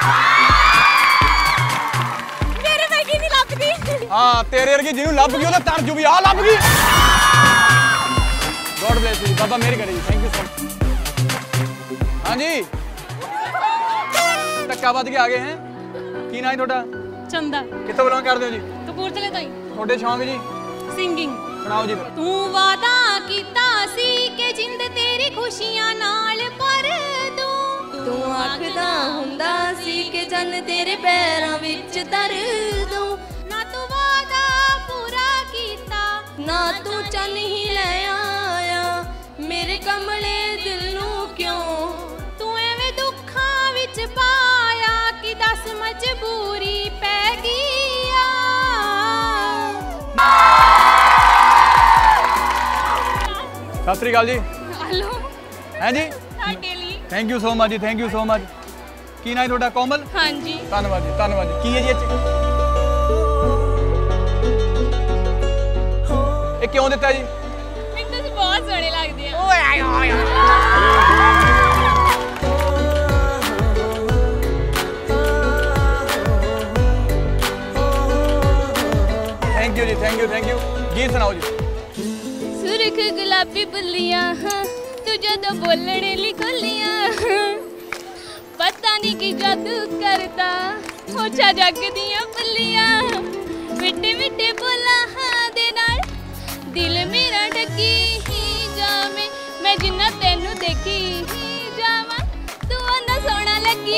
ਮੇਰੇ ਵਰਗੀ ਨਹੀਂ ਲੱਭਦੀ। ਹਾਂ, ਤੇਰੇ ਵਰਗੀ ਜਿਹਨੂੰ ਲੱਭ ਗਈ ਉਹਦਾ ਤਰ ਜੂ ਵੀ ਆ ਲੱਭ ਗਈ। God bless you. ਬਾਬਾ ਮੇਰੀ ਕਰੇ ਜੀ। Thank you so much. ਹਾਂਜੀ, ਧੱਕਾ ਵੱਜ ਕੇ ਆ ਗਏ ਹੈ। ਕੀ ਨਾਂ ਹੈ ਤੁਹਾਡਾ? चंदा कित्थों बिलोंग करदे हो जी? कपूरथले तो ही ਤੁਹਾਡੇ ਸ਼ੌਂਕ ਜੀ? सिंगिंग ਸੁਣਾਓ ਜੀ। तू वादा कीता सी के जिंद तेरी खुशियां नाल भर दूं तू आखदा हुंदा सी के जन तेरे पैरां विच धर दूं ना तू वादा पूरा कीता ना तू चन ही ले आया मेरे कमले दिल नू क्यों तू एवें दुखां विच पाया कि दस मजबूरी पै गई आ ਸਤਿ ਸ੍ਰੀ ਅਕਾਲ ਜੀ। हेलो ਹੈ ਜੀ? ਤੁਹਾਡੇ ਲਈ ਥੈਂਕ ਯੂ ਸੋ ਮਚ ਜੀ, ਥੈਂਕ ਯੂ ਸੋ ਮਚ। ਕੀ ਨਾਂ ਹੈ ਤੁਹਾਡਾ? ਕੋਮਲ? ਹਾਂਜੀ ਧੰਨਵਾਦ ਜੀ, ਧੰਨਵਾਦ ਜੀ। ਕੀ ਹੈ ਜੀ ਇਹ ਕਿਉਂ ਦਿੱਤਾ ਜੀ? ਮੈਨੂੰ ਤੁਸੀਂ ਬਹੁਤ ਸੋਹਣੇ ਲੱਗਦੇ ਆ ਥੈਂਕ ਯੂ ਜੀ, ਥੈਂਕ ਯੂ, ਥੈਂਕ ਯੂ। ਗੀਤ ਸੁਣਾਓ ਜੀ। सुरख गुलाबी बुल्लियां तू जदों बोलने ली खोलियां पता नहीं की जादू करता होछा जग दियां पल्लियां मिट्टे मिट्टे बोला दे नाल दिल मेरा ढकी ही जावे मैं जिन्ना तेनू देखी ही जावा तू ना सोना लगी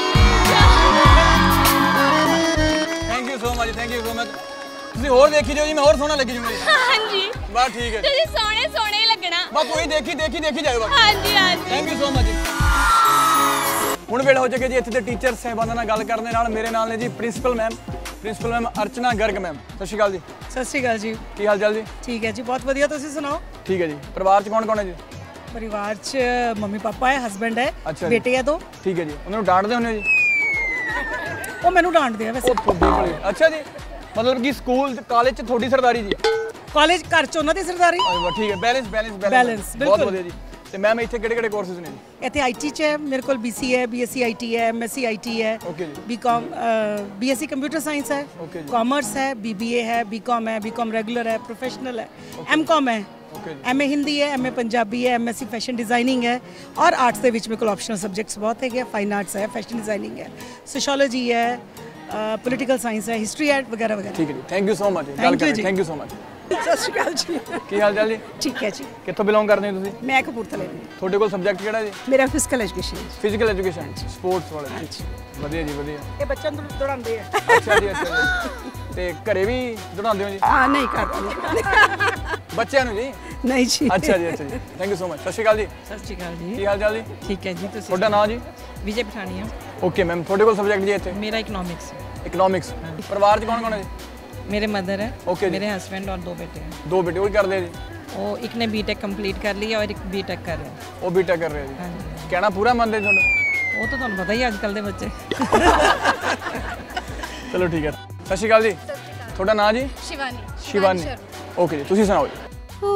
thank you so much, thank you so much. ਤੁਸੀਂ ਹੋਰ ਦੇਖੀ ਜਾਓ ਜੀ, ਮੈਂ ਹੋਰ ਸੋਹਣਾ ਲੱਗੀ ਜੂਗਾ ਜੀ। हाँ जी ਬਸ ਠੀਕ ਹੈ। तुझे सोने सोने ही लगना ਬਸ ਕੋਈ ਦੇਖੀ ਜਾਓ ਬਸ। हाँ जी हाँ जी ਥੈਂਕ ਯੂ ਸੋ ਮਚ ਜੀ। ਹੁਣ ਵੇਲੇ ਹੋ ਚੁੱਕੇ ਜੀ ਇੱਥੇ ਦੇ ਟੀਚਰ ਸਹਿਬਾਨਾਂ ਨਾਲ ਗੱਲ ਕਰਨ ਦੇ ਨਾਲ ਮੇਰੇ ਨਾਲ ਨੇ ਜੀ principal ma'am Archana Garg ma'am. Sat Sri ਅਕਾਲ ਜੀ। ਸਤਿ ਸ਼੍ਰੀ ਅਕਾਲ ਜੀ। ਕੀ ਹਾਲ ਚਾਲ ਜੀ? ਠੀਕ ਹੈ ਜੀ, ਬਹੁਤ ਵਧੀਆ। ਤੁਸੀਂ ਸੁਣਾਓ? ਠੀਕ ਹੈ ਜੀ। ਪਰਿਵਾਰ ਚ ਕੌਣ ਕੌਣ ਹੈ ਜੀ? ਪਰਿਵਾਰ 'ਚ ਮੰਮੀ ਪਾਪਾ ਹੈ, ਹਸਬੈਂਡ ਹੈ, ਅੱਛਾ ਜੀ। ਬੇਟੇ ਹੈ 2। ਠੀਕ ਹੈ ਜੀ। ਉਹਨਾਂ ਨੂੰ ਡਾਂਟਦੇ ਹੁੰਦੇ ਹੋ ਜੀ? ਉਹ ਮੈਨੂੰ ਡਾਂਟਦੇ ਆ ਵੈਸੇ। ਉਹ ਤੁਹਾਡੀ ਕੋਲ ਅੱਛਾ ਜੀ, ਮਤਲਬ ਕਿ ਸਕੂਲ ਕਾਲਜ ਚ ਤੁਹਾਡੀ ਸਰਦਾਰੀ ਜੀ? ਕਾਲਜ ਘਰ 'ਚ ਉਹਨਾਂ ਦੀ ਸਰਦਾਰੀ। ਠੀਕ ਹੈ, ਬੈਲੈਂਸ Balance, ਬਹੁਤ ਬਿਲਕੁਲ। ਵਧੀਆ ਜੀ। ਤੇ ਮੈਮ ਇੱਥੇ ਕਿਹੜੇ ਕੋਰਸਿਸ ਨੇ ਜੀ? ਇੱਥੇ ਆਈਟੀ 'ਚ ਹੈ ਮੇਰੇ ਕੋਲ, BC ਹੈ, BSc IT ਹੈ, MSc IT ਹੈ, ਓਕੇ ਜੀ। BCom BSc ਕੰਪਿਊਟਰ ਸਾਇੰਸ ਹੈ, ਓਕੇ ਜੀ। ਕਾਮਰਸ ਹੈ, BBA ਹੈ, BCom ਹੈ, BCom ਰੈਗੂਲਰ ਹੈ, ਪ੍ਰੋਫੈਸ਼ਨਲ ਹੈ, MCom ਹੈ, ਓਕੇ ਜੀ। MA ਹਿੰਦੀ ਹੈ, MA ਪੰਜਾਬੀ ਹੈ, MSc ਫੈਸ਼ਨ ਡਿਜ਼ਾਈਨਿੰਗ ਹੈ ਔਰ ਆਰਟਸ ਦੇ ਵਿੱਚ ਮੇਰੇ ਕੋਲ ਆਪਸ਼ਨਲ ਸਬਜੈਕਟਸ ਬਹੁਤ ਹੈਗੇ। ਫਾਈਨ ਆਰਟਸ ਹੈ, ਫੈਸ਼ਨ ਡਿਜ਼ਾਈਨਿੰਗ ਹੈ, ਸੋਸ਼ੀਓਲੋਜੀ ਹੈ, ਪੋਲੀਟੀਕਲ ਸਾਇੰਸ ਹੈ, ਹਿਸਟਰੀ ਹੈ ਵਗੈਰਾ ਵਗੈਰਾ। ਠੀਕ ਹੈ ਜੀ, ਥੈਂਕ ਯੂ ਸੋ ਮਚ। ਗੱਲ ਕਰਾਂਗੇ। Thank you so much. Sat Sri ਅਕਾਲ ਜੀ। ਕੀ ਹਾਲ ਚਾਲ ਜੀ? ਠੀਕ ਹੈ ਜੀ। ਕਿੱਥੋਂ ਬਿਲੋਂਗ ਕਰਦੇ ਹੋ ਤੁਸੀਂ? ਮੈਂ ਕਪੂਰਥਲੇ ਦੀ। ਤੁਹਾਡੇ ਕੋਲ ਸਬਜੈਕਟ ਕਿਹੜਾ ਜੀ? ਮੇਰਾ ਫਿਜ਼ੀਕਲ ਐਜੂਕੇਸ਼ਨ ਹੈ। ਫਿਜ਼ੀਕਲ ਐਜੂਕੇਸ਼ਨ, ਸਪੋਰਟਸ ਵਾਲਾ ਜੀ। ਵਧੀਆ ਜੀ, ਵਧੀਆ। ਇਹ ਬੱਚਿਆਂ ਨੂੰ ਦੌੜਾਉਂਦੇ ਆ। ਅੱਛਾ ਜੀ, ਅੱਛਾ ਜੀ। ਤੇ ਘਰੇ ਵੀ ਦੌੜਾਉਂਦੇ ਹੋ ਜੀ? ਹਾਂ, ਨਹੀਂ ਕਰਦੇ ਬੱਚਿਆਂ ਨੂੰ ਜੀ? ਨਹੀਂ ਜੀ। ਅੱਛਾ ਜੀ, ਅੱਛਾ ਜੀ। Thank you so much. Sat Sri ਅਕਾਲ ਜੀ। ਸਤਿ ਸ਼੍ਰੀ ਅਕਾਲ ਜੀ। ਕੀ ਹਾਲ ਚਾਲ ਜੀ? ਠੀਕ ਹੈ ਜੀ। ਤੁਸੀਂ ਤੁਹਾਡਾ ਨਾਮ ਜੀ? ਵਿਜੇ ਪਠਾਨੀਆ। ਓਕੇ ਮੈਮ, ਤੁਹਾਡੇ ਕੋਲ ਸਬਜੈਕਟ ਜੀ ਇੱਥੇ? ਮੇਰਾ ਇਕਨੋਮਿਕਸ। ਇਕਨੋਮਿਕਸ। ਪਰਿਵਾਰ ਚ ਕੌਣ ਕੌਣ ਹੈ ਜੀ? मेरे मदर है, ओके जी। मेरे हस्बैंड और 2 बेटे हैं। 2 बेटे, वही करते हैं जी? वो एक ने बीटेक कंप्लीट कर लिया और एक बीटेक कर रहा है। वो बीटेक कर रहे हैं हाँ जी। जी। कहना पूरा मनते जी तुहानू? वो तो तुहानू पता ही आजकल दे बच्चे। चलो ठीक है। सत श्री अकाल जी। ਤੁਹਾਡਾ ਨਾਮ ਜੀ? शिवानी शिवानी। ओके जी, ਤੁਸੀਂ ਸੁਣਾਓ ਜੀ।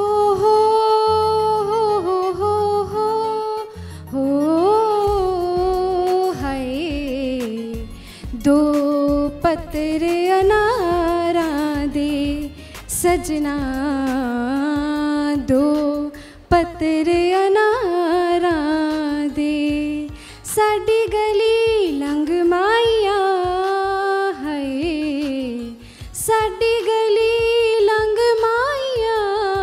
दो पत्तर अनारां दे सजना दो पत्तर अनारां दे साडी गली लंघ माइया है साडी गली लंघ माइया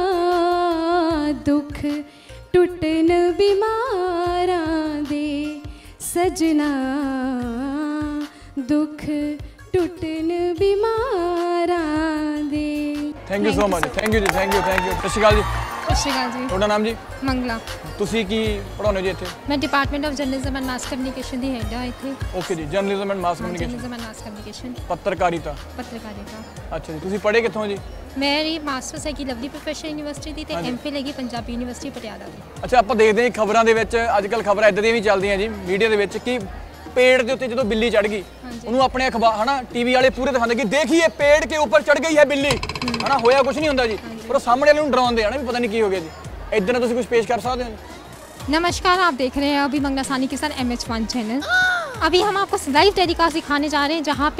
दुख टुटन बीमारां दे सजना दुख टुटन बीमारां दे। Thank you so much. Thank you जी, thank you, thank you. Sat Sri अकाल जी। सत श्री अकाल जी। ਤੁਹਾਡਾ ਨਾਮ ਜੀ? मंगला। ਤੁਸੀਂ ਕੀ ਪੜਾਉਂਦੇ ਜੀ ਇੱਥੇ? मैं department of journalism and mass communication दी हेड हां इत्थे। ਓਕੇ ਜੀ, journalism and mass communication. Journalism and mass communication ਪੱਤਰਕਾਰਿਤਾ। पत्रकारिता। ਅੱਛਾ ਜੀ, ਤੁਸੀਂ ਪੜ੍ਹੇ ਕਿੱਥੋਂ ਜੀ? मेरी मास्टर्स है कि लवली प्रोफेशनल यूनिवर्सिटी दी ते एमफिल है कि पंजाबी यूनिवर्सिटी पटियाला दी। ਅੱਛਾ, ਆਪਾਂ ਦੇਖਦੇ ਹਾਂ ਖਬਰਾਂ ਦੇ ਵਿੱਚ ਅੱਜ ਕੱਲ ਖਬਰਾਂ ਇਦਾਂ ਦੀਆਂ ਵੀ ਚੱਲਦੀਆਂ ਜੀ ਮੀਡੀਆ ਦੇ ਵਿੱਚ ਕਿ पेड़ के उत्ते जो बिल्ली चढ़ गई उन्होंने अपने अखबार है ना टीवी वाले पूरे दिखाते कि देखिए पेड़ के ऊपर चढ़ गई है बिल्ली है ना, होया कुछ नहीं होता जी, पर सामने वाले डराते हैं ना भी पता नहीं की हो गया जी। इधर तुम कुछ पेश कर सकते हो? नमस्कार, आप देख रहे हैं अभी मंगला सानी के साथ MH1 चैनल। अभी हम आपको लाइव टेलीकास्ट दिखाने जा रहे हैं जहाँ पे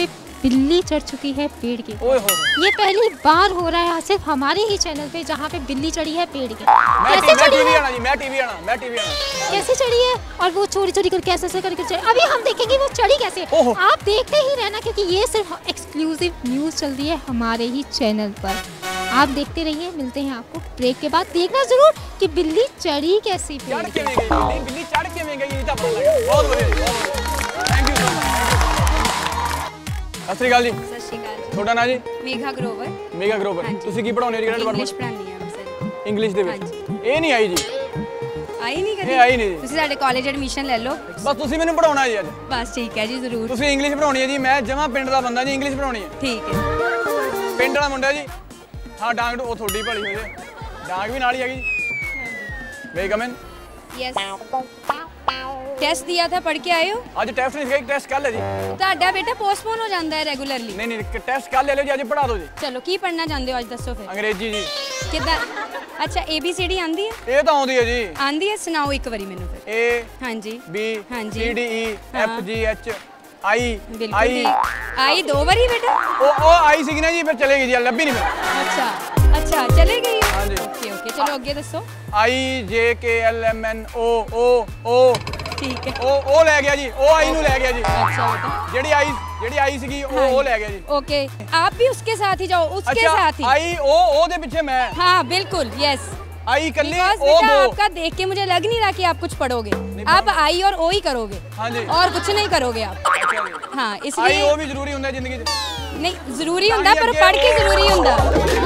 बिल्ली चढ़ चुकी है पेड़ के। ये पहली बार हो रहा है सिर्फ हमारे ही चैनल पे जहाँ पे बिल्ली चढ़ी है पेड़ के। कैसे चढ़ी है? मैं टीवी आना कैसे चढ़ी है? और वो चोरी चोरी करके ऐसे करके चढ़ी। अभी हम देखेंगे वो चढ़ी कैसे। आप देखते ही रहना क्योंकि ये सिर्फ एक्सक्लूसिव न्यूज चल रही है हमारे ही चैनल पर। आप देखते रहिए, मिलते हैं आपको ब्रेक के बाद। देखना जरूर कि बिल्ली चढ़ी कैसी पेड़ के। बिल्ली चढ़ के में गई ਤਾਂ ਪਤਾ ਲੱਗਾ। ਬਹੁਤ ਵਧੀਆ थैंक यू सो मच। ਸਤਿ ਸ਼੍ਰੀ ਅਕਾਲ ਜੀ। ਸਤਿ ਸ਼੍ਰੀ ਅਕਾਲ ਜੀ। ਤੁਹਾਡਾ ਨਾਂ ਜੀ? ਮੇਘਾ ਗਰੋਵਰ। ਮੇਘਾ ਗਰੋਵਰ। ਤੁਸੀਂ ਕੀ ਪੜਾਉਂਦੇ ਹੋ ਜੀ? ਕਿਹੜਾ ਡਿਪਾਰਟਮੈਂਟ? ਇੰਗਲਿਸ਼ ਪੜ੍ਹਾਉਂਦੀ ਹਾਂ ਸਰ। ਇੰਗਲਿਸ਼ ਦੇ ਵਿੱਚ? ਇਹ ਨਹੀਂ ਆਈ ਜੀ। ਆਈ ਨਹੀਂ ਕਦੇ? ਇਹ ਆਈ ਨਹੀਂ ਜੀ। ਤੁਸੀਂ ਸਾਡੇ ਕਾਲਜ ਐਡਮਿਸ਼ਨ ਲੈ ਲਓ। ਬਸ ਤੁਸੀਂ ਮੈਨੂੰ ਪੜਾਉਣਾ ਜੀ ਅੱਜ। ਬਸ ਠੀਕ ਹੈ ਜੀ ਜ਼ਰੂਰ। ਤੁਸੀਂ ਇੰਗਲਿਸ਼ ਪੜਾਉਣੀ ਹੈ ਜੀ। ਮੈਂ ਜਮਾਂ ਪਿੰਡ ਦਾ ਬੰਦਾ ਜੀ, ਇੰਗਲਿਸ਼ ਪੜਾਉਣੀ ਹੈ। ਠੀਕ ਹੈ। ਪਿੰਡ ਵਾਲਾ ਮੁੰਡਾ ਜੀ। हाँ डांग वो थोड़ी भली हो जाए। डांग भी नाल ही हैगी। वे कम इन। यस। टेस्ट दिया था, पढ़ के आए हो? आज टेस्ट नहीं सीखा, टेस्ट कल है जी। ਤੁਹਾਡਾ ਬੇਟਾ ਪੋਸਟਪੋਨ ਹੋ ਜਾਂਦਾ ਹੈ ਰੈਗੂਲਰਲੀ। नहीं टेस्ट कल ले लो जी, आज पढ़ा दो जी। ਚਲੋ ਕੀ ਪੜ੍ਹਨਾ ਚਾਹੁੰਦੇ ਹੋ ਅੱਜ ਦੱਸੋ ਫਿਰ। अंग्रेजी जी। ਕਿੱਦਾਂ? ਅੱਛਾ ABCD ਆਂਦੀ ਹੈ? ਇਹ ਤਾਂ ਆਉਂਦੀ ਹੈ ਜੀ। ਆਂਦੀ ਹੈ, ਸੁਣਾਓ ਇੱਕ ਵਾਰੀ ਮੈਨੂੰ ਫਿਰ। A ਹਾਂਜੀ B ਹਾਂਜੀ C D E F G H I ਬਿਲਕੁਲ ਆਈ ਦੋ ਵਾਰੀ ਬੇਟਾ। ਉਹ ਆਈ ਸੀ ਨਾ ਜੀ, ਫਿਰ ਚਲੇ ਗਈ ਜੀ, ਲੱਭੀ ਨਹੀਂ ਮੈਂ। ਅੱਛਾ ਚਲੇ ਗਈ। ਹਾਂਜੀ ਓਕੇ ਚਲੋ ਅੱਗੇ ਦੱਸੋ। I J K L M N O ਠੀਕ ਹੈ। ਉਹ ਲੈ ਗਿਆ ਜੀ, ਉਹ ਆਈ ਨੂੰ ਲੈ ਗਿਆ जी। अच्छा बेटा ਜਿਹੜੀ ਆਈ ਸੀਗੀ ਉਹ ਲੈ ਗਿਆ जी। ओके आप भी उसके साथ ही जाओ, उसके साथ ही। आई ਉਹ ਦੇ ਪਿੱਛੇ मैं। हाँ बिल्कुल यस। आई कल्ली ओ दो। आपका देख के मुझे लग नहीं रहा कि आप कुछ पढ़ोगे। आप आई और ओ ही करोगे। हाँ जी। और कुछ नहीं करोगे आप। हाँ इसलिए आई ਉਹ ਵੀ ਜ਼ਰੂਰੀ ਹੁੰਦਾ ਜ਼ਿੰਦਗੀ 'ਚ। नहीं जरूरी ਹੁੰਦਾ पर पढ़ के जरूरी ਹੁੰਦਾ।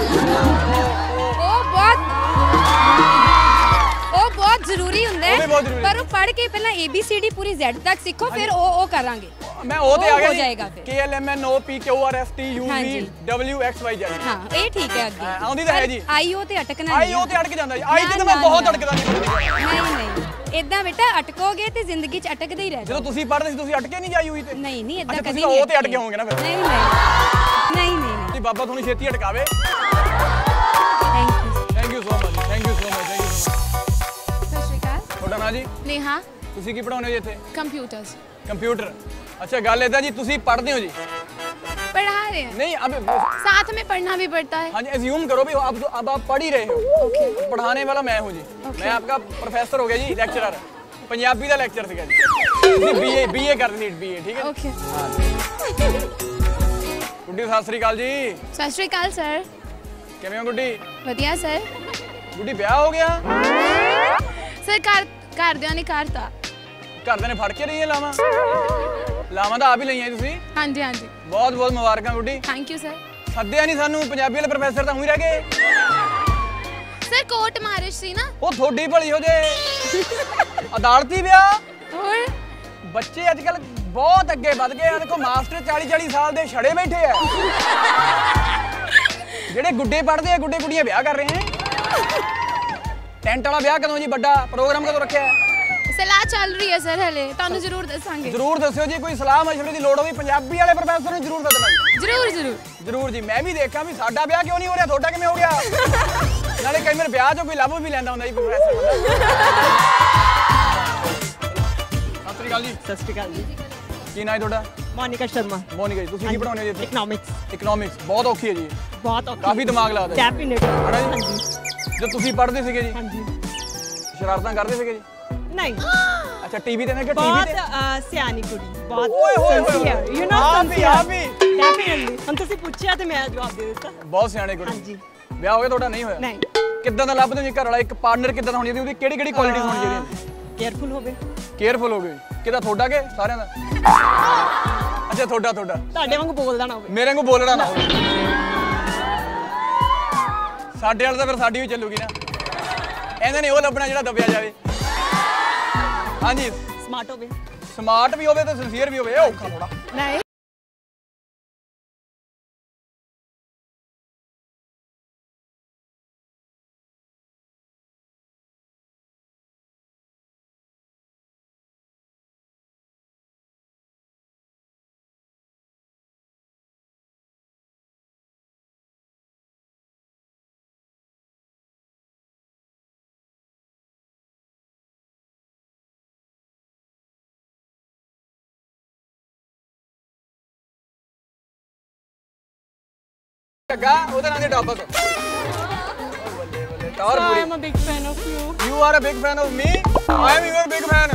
ਉਹ ਬਹੁਤ ਜ਼ਰੂਰੀ ਹੁੰਦਾ ਹੈ, ਪਰ ਉਹ ਪੜ੍ਹ ਕੇ ਪਹਿਲਾਂ ABCD ਪੂਰੀ Z ਤੱਕ ਸਿੱਖੋ, ਫਿਰ ਉਹ ਕਰਾਂਗੇ। ਮੈਂ ਉਹ ਤੇ ਆ ਗਿਆ ਹੋ ਜਾਏਗਾ ਫਿਰ। K L M N O P Q R S T U V W X Y Z। ਹਾਂ ਇਹ ਠੀਕ ਹੈ ਅੱਗੇ। ਆਉਂਦੀ ਤਾਂ ਹੈ ਜੀ। ਆਈ ਉਹ ਤੇ ਅਟਕਣਾ ਨਹੀਂ। ਆਈ ਉਹ ਤੇ ਅਟਕ ਜਾਂਦਾ ਜੀ। ਆਈ ਤੇ ਮੈਂ ਬਹੁਤ ਅਟਕਦਾ ਨਹੀਂ ਇਦਾਂ ਬੇਟਾ ਅਟਕੋਗੇ ਤੇ ਜ਼ਿੰਦਗੀ 'ਚ ਅਟਕਦੇ ਹੀ ਰਹਿ ਜਦੋਂ ਤੁਸੀਂ ਪੜ੍ਹਦੇ ਸੀ ਤੁਸੀਂ ਅਟਕੇ ਨਹੀਂ ਜਾਈ ਹੋਈ ਤੇ? ਨਹੀਂ ਇਦਾਂ ਕਦੀ ਨਹੀਂ। ਉਹ ਤੇ ਅਟਕੇ ਹੋਵੋਗੇ ਨਾ ਫਿਰ। ਨਹੀਂ ਜੀ ਬਾਬਾ ਤੁਹਾਨੂੰ ਛੇਤੀ ਅਟਕਾਵੇ। Thank you so much. Thank you so much. Sat Sri ਅਕਾਲ। ਤੁਹਾਡਾ ਨਾਂ ਜੀ? ਨੇਹਾ। ਤੁਸੀਂ ਕੀ ਪੜਾਉਂਦੇ ਹੋ ਜੀ ਇੱਥੇ? Computers computer. अच्छा गल इदा जी तुसी पढ़ते हो जी? पढ़ा रहे हैं। नहीं अब साथ में पढ़ना भी पड़ता है। हाँ जी एज्यूम करो भी अब आप पढ़ ही रहे हो। पढ़ाने वाला मैं हूँ जी। मैं आपका प्रोफेसर हो गया जी, लेक्चरर। पंजाबी का लेक्चर सीगा जी। बीए कर दी बीए। ठीक है ओके। गुड्डी सत श्री अकाल जी। सत श्री अकाल सर। किवें हो गुड्डी? वधिया सर। गुड्डी ब्याह हो गया? सर घरदियां ने करता। घरदियां ने फड़ के रही है लावां? लावां ਤਾਂ ਆਪ ਹੀ ਲਈਆਂ ਤੁਸੀਂ? ਹਾਂਜੀ ਹਾਂਜੀ। ਬਹੁਤ ਬਹੁਤ ਮੁਬਾਰਕਾਂ ਗੁੱਡੀ। Thank you sir. ਸੱਦਿਆ ਨਹੀਂ ਸਾਨੂੰ ਪੰਜਾਬੀ ਵਾਲੇ ਪ੍ਰੋਫੈਸਰ ਤਾਂ ਉਹੀ ਰਹਿ ਗਏ। ਸਰ ਕੋਰਟ ਮੈਰਿਜ ਸੀ ਨਾ। ਉਹ ਥੋੜੀ ਭਲੀ ਹੋ ਜੇ। ਅਦਾਲਤੀ ਵਿਆਹ। ਹੋਰ ਬੱਚੇ ਅੱਜ ਕੱਲ ਬਹੁਤ ਅੱਗੇ ਵੱਧ ਗਏ ਆ। ਦੇਖੋ ਮਾਸਟਰ 40 ਸਾਲ ਦੇ ਛੜੇ ਬੈਠੇ ਆ। ਜਿਹੜੇ ਗੁੱਡੇ ਪੜਦੇ ਆ, ਗੁੱਡੇ ਕੁੜੀਆਂ ਵਿਆਹ ਕਰ ਰਹੇ ਆ। ਟੈਂਟ ਵਾਲਾ ਵਿਆਹ ਕਦੋਂ ਜੀ? ਵੱਡਾ ਪ੍ਰੋਗਰਾਮ ਕਦੋਂ ਰੱਖਿਆ ਹੈ? ਸਲਾਹ ਚੱਲ ਰਹੀ ਹੈ ਸਰ ਹਲੇ, ਤੁਹਾਨੂੰ ਜ਼ਰੂਰ ਦੱਸਾਂਗੇ। ਜ਼ਰੂਰ ਦੱਸਿਓ ਜੀ, ਕੋਈ ਸਲਾਹ ਮਸ਼ਵਰੇ ਦੀ ਲੋੜ ਹੋਵੇ ਪੰਜਾਬੀ ਵਾਲੇ ਪ੍ਰੋਫੈਸਰ ਨੂੰ ਜ਼ਰੂਰ ਸੱਦਣਾ ਜੀ। ਜ਼ਰੂਰ ਜੀ। ਮੈਂ ਵੀ ਦੇਖਾਂ ਵੀ ਸਾਡਾ ਵਿਆਹ ਕਿਉਂ ਨਹੀਂ ਹੋ ਰਿਹਾ, ਤੁਹਾਡਾ ਕਿਵੇਂ ਹੋ ਗਿਆ। ਨਾਲੇ ਕਈ ਵਾਰ ਵਿਆਹ 'ਚੋਂ ਕੋਈ ਲੱਭ ਵੀ ਲੈਂਦਾ ਹੁੰਦਾ ਜੀ ਪ੍ਰੋਫੈਸਰ। ਸਤਿ ਸ਼੍ਰੀ ਅਕਾਲ ਜੀ। ਸਤਿ ਸ਼੍ਰੀ ਅਕਾਲ ਜੀ। ਕੀ ਨਾਂ ਹੈ ਤੁਹਾਡਾ? ਮੋਨਿਕਾ ਸ਼ਰਮਾ। ਮੋਨਿਕਾ ਜੀ, ਤੁਸੀਂ ਕੀ ਪੜਾਉਂਦੇ ਹੋ ਜੀ ਇੱਥੇ? ਇਕਨੋਮਿਕਸ। ਬਹੁਤ ਔਖੀ ਹੈ ਜੀ। ਬਹੁਤ ਔਖੀ। ਕਾਫੀ ਦਿਮਾਗ ਲੱਗਦਾ ਜੀ। ਡੈਫੀਨਿਟਲੀ। ਹਾਂਜੀ। ਜਦ ਤੁਸੀਂ ਪੜ੍ਹਦੇ ਸੀਗੇ ਜੀ? ਹਾਂਜੀ। ਸ਼ਰਾਰਤਾਂ ਕਰਦੇ ਸੀਗੇ ਜੀ? ਨਹੀਂ। ਅੱਛਾ ਟੀਵੀ ਤੇ ਨਾ ਕਿ ਟੀਵੀ ਤੇ? ਬਹੁਤ ਸਿਆਣੀ ਕੁੜੀ, ਬਹੁਤ sincere. You know sincere. Definitely. ਹੁਣ ਤੁਸੀਂ ਪੁੱਛਿਆ ਤੇ ਮੈਂ ਜਵਾਬ ਦੇ ਦਿੱਤਾ। ਬਹੁਤ ਸਿਆਣੇ ਕੁੜੀ। ਹਾਂਜੀ। ਵਿਆਹ ਹੋ ਗਿਆ ਤੁਹਾਡਾ? ਨਹੀਂ ਹੋਇਆ। ਨਹੀਂ। ਕਿੱਦਾਂ ਦਾ ਲੱਭਦੇ ਹੋ ਜੀ ਘਰ ਵਾਲਾ? ਇੱਕ ਪਾਰਟਨਰ ਕਿੱਦਾਂ ਦਾ ਹੋਣੀ ਚਾਹੀਦੀ? ਉਹਦੀ ਕਿਹੜੀ ਕੁਆਲਿਟੀਜ਼ ਹੋਣੀ ਚਾਹੀਦੀਆਂ? ਕੇਅਰਫੁਲ ਹੋਵੇ। ਕੇਅਰਫੁਲ ਹੋਵੇ। ਕਿਹਦਾ ਤੁਹਾਡਾ ਕਿ ਸਾਰਿਆਂ ਦਾ? ਅੱਛਾ ਤੁਹਾਡਾ। ਤੁਹਾਡੇ ਵਾਂਗੂ ਬੋਲਦਾ ਨਾ ਹੋਵੇ। ਮੇਰੇ ਵਾਂਗੂ ਬੋਲਣਾ ਨਾ ਹੋਵੇ। ਸਾਡੇ ਵਾਲਾ ਤਾਂ ਫਿਰ ਸਾਡੀ ਵੀ ਚੱਲੂਗੀ ਨਾ। ਇਹਨਾਂ ਨੇ ਉਹ ਲੱਭਣਾ ਜਿਹੜਾ ਦੱਬਿਆ ਜਾਵੇ। ਹਾਂਜੀ। ਸਮਾਰਟ ਹੋਵੇ। ਸਮਾਰਟ ਵੀ ਹੋਵੇ ਤੇ ਸਿੰਸੀਅਰ ਵੀ ਹੋਵੇ। ਇਹ ਔਖਾ ਥੋੜਾ। ਨਹੀਂ। ਝੱਗਾ ਉਹਦਾ ਨਾਮ ਦੀ ਟਾਪਕ ਟੌਰ ਪੂਰੀ। I am a big fan of you. You are a big fan of me. I am your big fan.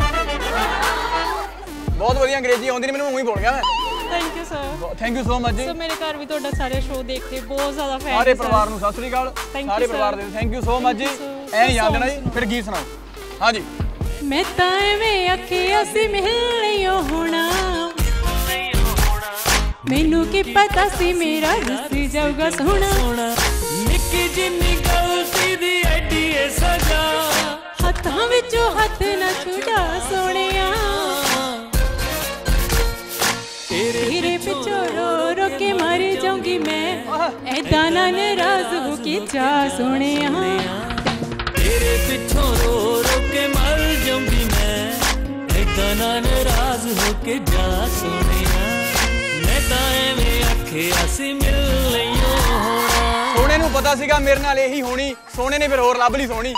ਬਹੁਤ ਵਧੀਆ ਅੰਗਰੇਜ਼ੀ ਆਉਂਦੀ ਨਹੀਂ ਮੈਨੂੰ ਉਹੀ ਬੋਲ ਗਿਆ ਮੈਂ। Thank you sir. Thank you so much ਜੀ। ਸੋ ਮੇਰੇ ਘਰ ਵੀ ਤੁਹਾਡਾ ਸਾਰੇ ਸ਼ੋਅ ਦੇਖਦੇ ਬਹੁਤ ਜ਼ਿਆਦਾ ਫੈਨ ਸਾਰੇ ਪਰਿਵਾਰ ਨੂੰ ਸਤਿ ਸ੍ਰੀ ਅਕਾਲ। ਸਾਰੇ ਪਰਿਵਾਰ ਦੇ ਥੈਂਕ ਯੂ ਸੋ ਮਚ ਜੀ। ਐਂ ਯਾਦ ਦੇਣਾ ਜੀ। ਫਿਰ ਗੀਤ ਸੁਣਾਓ। ਹਾਂਜੀ। ਮੈਂ ਤਾਂ ਐਵੇਂ ਆਖਿਆ ਸੀ ਮਿਲਣਿਓ ਹੋਣਾ ਮੈਨੂੰ ਕੀ ਪਤਾ ਸੀ ਮੇਰਾ ਰੁੱਸ ਜਾਊਗਾ ਸੋਹਣਾ ਨਿੱਕੀ ਜਿੰਨੀ ਗਲਤੀ ਦੀ ਐਡੀ ਏ ਸਜ਼ਾ ਹੱਥਾਂ ਵਿੱਚੋਂ ਹੱਥ ਨਾ ਛੁਡਾ ਸੋਹਣਿਆ ਤੇਰੇ ਪਿੱਛੋਂ ਰੋ ਰੋ ਕੇ ਮਰ ਜਾਊਂਗੀ ਮੈਂ ਐਦਾਂ ਨਾ ਨਾਰਾਜ਼ ਹੋ ਕੇ ਜਾ ਸੋਹਣਿਆ ਤੇਰੇ ਪਿੱਛੋਂ ਰੋ ਰੋ ਕੇ ਮਰ ਜਾਊਂਗੀ ਮੈਂ ਐਦਾਂ ਨਾ ਨਾਰਾਜ਼ ਹੋ ਕੇ ਜਾ ਸੋਹਣਿਆ ਮੈਂ ਤਾਂ ਐਵੇਂ ਆਖਿਆ ਸੀ ਮਿਲ ਲਈਓ ਹੋਣਾ। ਸੋਹਣੇ ਨੂੰ ਪਤਾ ਸੀਗਾ ਮੇਰੇ ਨਾਲ ਇਹੀ ਹੋਣੀ ਸੋਹਣੇ ਨੇ ਫਿਰ ਹੋਰ ਲੱਭ ਲਈ ਸੋਹਣੀ।